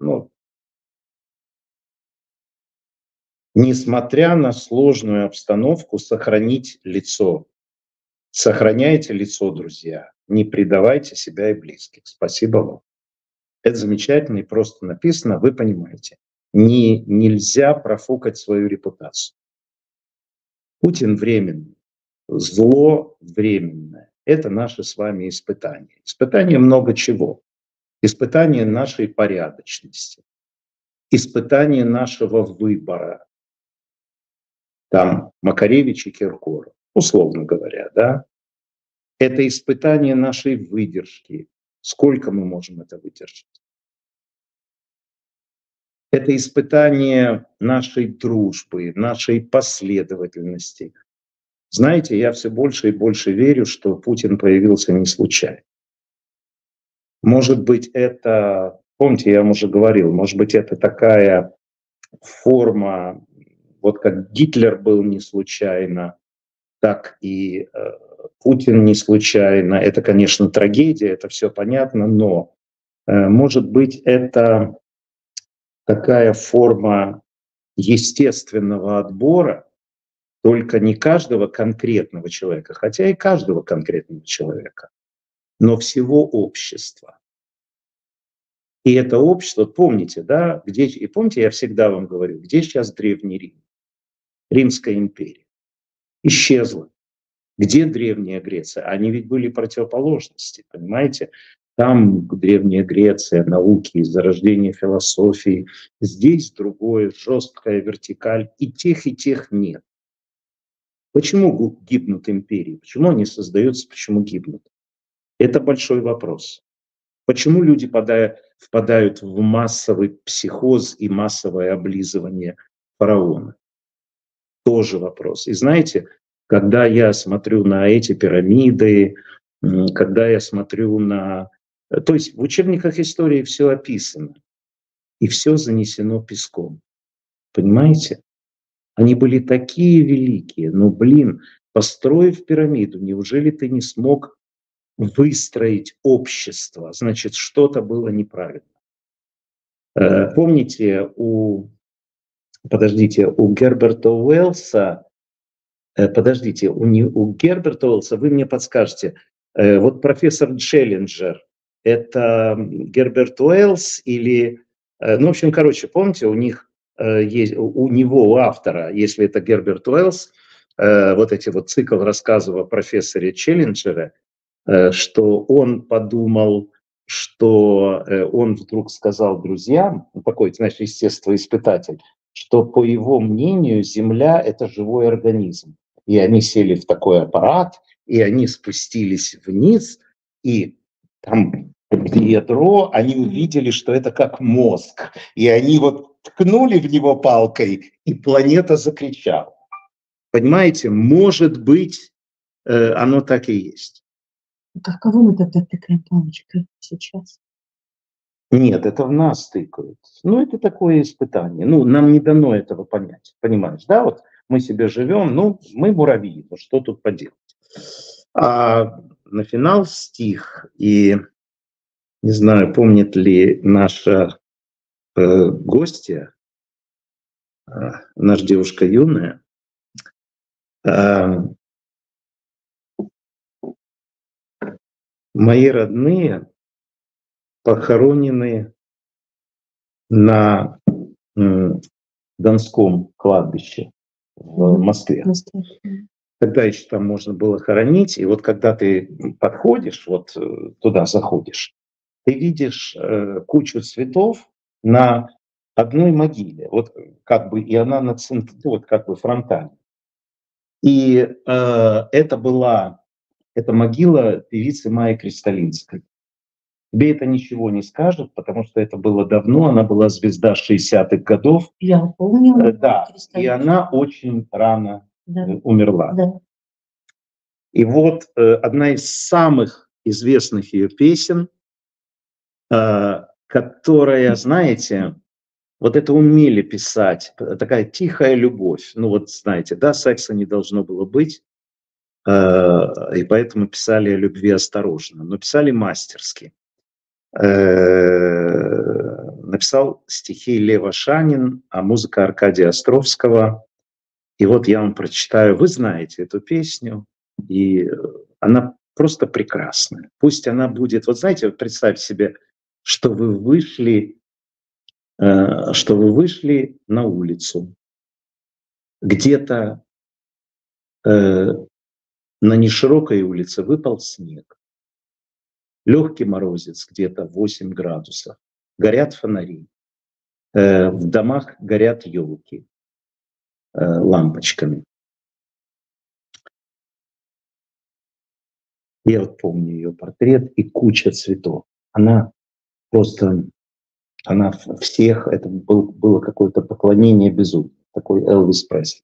несмотря на сложную обстановку, сохранить лицо. Сохраняйте лицо, друзья. Не предавайте себя и близких. Спасибо вам. Это замечательно и просто написано, вы понимаете. Нельзя профукать свою репутацию. Путин временный, зло временное. Это наши с вами испытания. Испытания много чего. Испытание нашей порядочности, испытание нашего выбора. Там Макаревич и Киркоров, условно говоря, да. Это испытание нашей выдержки. Сколько мы можем это выдержать? Это испытание нашей дружбы, нашей последовательности. Знаете, я все больше и больше верю, что Путин появился не случайно. Может быть, это, помните, я вам уже говорил, может быть, это такая форма, вот как Гитлер был не случайно, так и Путин не случайно. Это, конечно, трагедия, это все понятно, но, может быть, это такая форма естественного отбора, только не каждого конкретного человека, хотя и каждого конкретного человека, но всего общества. И это общество, помните, да, где, и помните, я всегда вам говорю, где сейчас Древний Рим? Римская империя. Исчезла. Где Древняя Греция? Они ведь были противоположности, понимаете? Там Древняя Греция, науки, зарождение философии. Здесь другое, жесткая вертикаль. И тех нет. Почему гибнут империи? Почему они создаются, почему гибнут? Это большой вопрос. Почему люди впадают в массовый психоз и массовое облизывание фараона? Тоже вопрос. И знаете, когда я смотрю на эти пирамиды, когда я смотрю на... То есть в учебниках истории все описано, и все занесено песком. Понимаете? Они были такие великие. Но, построив пирамиду, неужели ты не смог выстроить общество? Значит, что-то было неправильно. Помните, у Герберта Уэллса, у Герберта Уэллса, вы мне подскажете, вот профессор Челленджер, это Герберт Уэллс или... Ну, в общем, помните, у него, у автора, если это Герберт Уэллс, вот эти вот цикл рассказов о профессоре Челленджере, что он подумал, что он вдруг сказал друзьям, такой, значит, естествоиспытатель, что, по его мнению, Земля – это живой организм. И они сели в такой аппарат, и они спустились вниз, и там ядро, они увидели, что это как мозг. И они вот ткнули в него палкой, и планета закричала. Понимаете, может быть, оно так и есть. А кого мы тогда тыкаем палочкой сейчас? Нет, это в нас тыкают. Ну, это такое испытание. Ну, нам не дано этого понять. Понимаешь, да? Вот мы себе живем, ну, мы муравьи, ну, что тут поделать? А на финал стих, и не знаю, помнит ли наша гостья, наша девушка юная, мои родные похоронены на Донском кладбище в Москве. Тогда еще там можно было хоронить, и вот когда ты подходишь, вот туда заходишь, ты видишь кучу цветов на одной могиле, вот как бы, и она на центре, вот как бы фронтально. И это могила певицы Майи Кристалинской. Тебе это ничего не скажет, потому что это было давно, она была звезда 60-х годов. Я помню. Да, и она очень рано умерла. Да. И вот одна из самых известных ее песен, которая, знаете, вот это умели писать, такая тихая любовь. Ну вот знаете, да, секса не должно было быть, и поэтому писали о любви осторожно, но писали мастерски. Написал стихи Лев Ашанин, а музыка Аркадия Островского. И вот я вам прочитаю, вы знаете эту песню, и она просто прекрасная. Пусть она будет, вот знаете, вот представьте себе что вы вышли на улицу. Где-то на неширокой улице выпал снег. Легкий морозец, где-то 8 градусов. Горят фонари. В домах горят елки лампочками. Я вот помню ее портрет и куча цветов. Она всех, это было какое-то поклонение безумное, такой Элвис Пресли.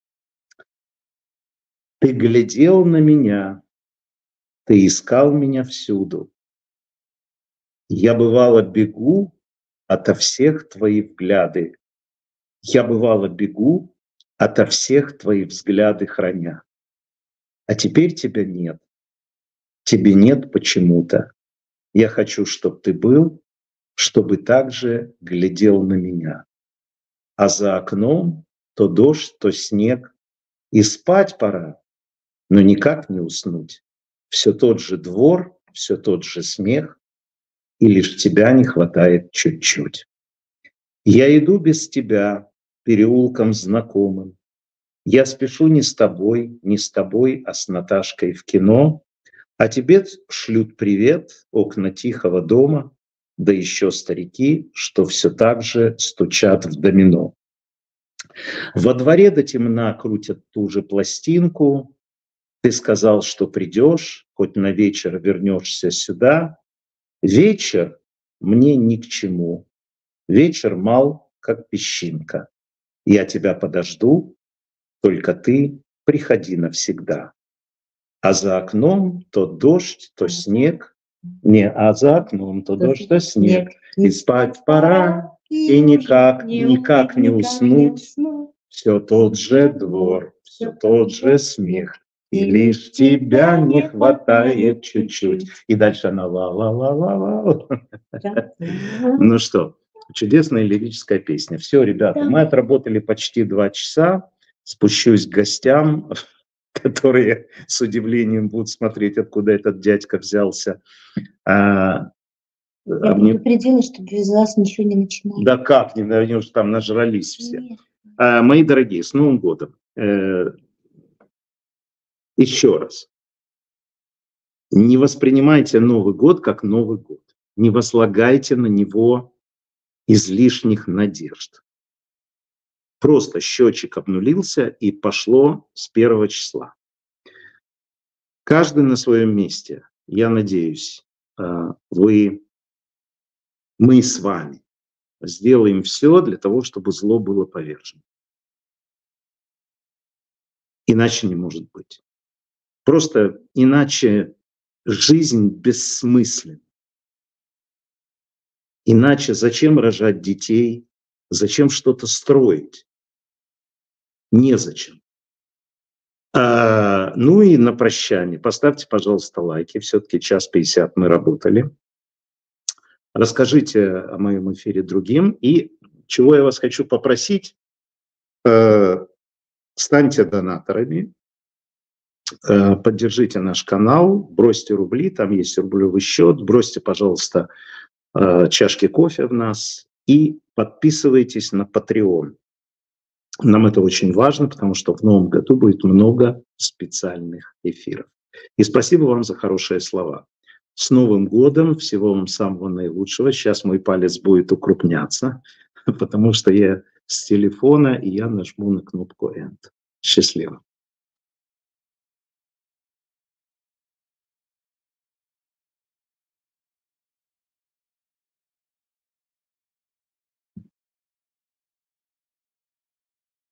Ты глядел на меня, ты искал меня всюду. Я бывало бегу ото всех твои взгляды. Я бывало бегу ото всех твои взгляды храня. А теперь тебя нет. Тебе нет почему-то. Я хочу, чтобы ты был, чтобы также глядел на меня. А за окном то дождь, то снег. И спать пора, но никак не уснуть. Все тот же двор, все тот же смех, и лишь тебя не хватает чуть-чуть. Я иду без тебя переулком знакомым. Я спешу не с тобой, а с Наташкой в кино. А тебе шлют привет окна тихого дома, да еще старики, что все так же стучат в домино. Во дворе до темна крутят ту же пластинку. Ты сказал, что придешь, хоть на вечер вернешься сюда. Вечер мне ни к чему. Вечер мал, как песчинка. Я тебя подожду, только ты приходи навсегда. А за окном то дождь, то снег. А за окном то дождь, то снег. И спать пора, и никак не уснуть. Все тот же двор, все тот же смех. И лишь тебя не хватает чуть-чуть. И дальше она ла-ла-ла-ла-ла. Ну что, чудесная лирическая песня. Все, ребята, мы отработали почти 2 часа. Спущусь к гостям, которые с удивлением будут смотреть, откуда этот дядька взялся. Я предупредила, чтобы без вас ничего не начинали. Да как, они уже там нажрались все. Мои дорогие, с Новым годом. Еще раз. Не воспринимайте Новый год как Новый год. Не возлагайте на него излишних надежд. Просто счетчик обнулился и пошло с 1 числа. Каждый на своем месте. Я надеюсь, мы с вами сделаем все для того, чтобы зло было повержено. Иначе не может быть. Просто иначе жизнь бессмысленна. Иначе зачем рожать детей? Зачем что-то строить? Незачем. Ну и на прощание. Поставьте, пожалуйста, лайки. Все-таки 1:50 мы работали. Расскажите о моем эфире другим. И чего я вас хочу попросить, станьте донаторами, поддержите наш канал, бросьте рубли, там есть рублевый счет, бросьте, пожалуйста, чашки кофе в нас и подписывайтесь на Patreon. Нам это очень важно, потому что в новом году будет много специальных эфиров. И спасибо вам за хорошие слова. С Новым годом, всего вам самого наилучшего. Сейчас мой палец будет укрупняться, потому что я с телефона, и я нажму на кнопку End. Счастливо.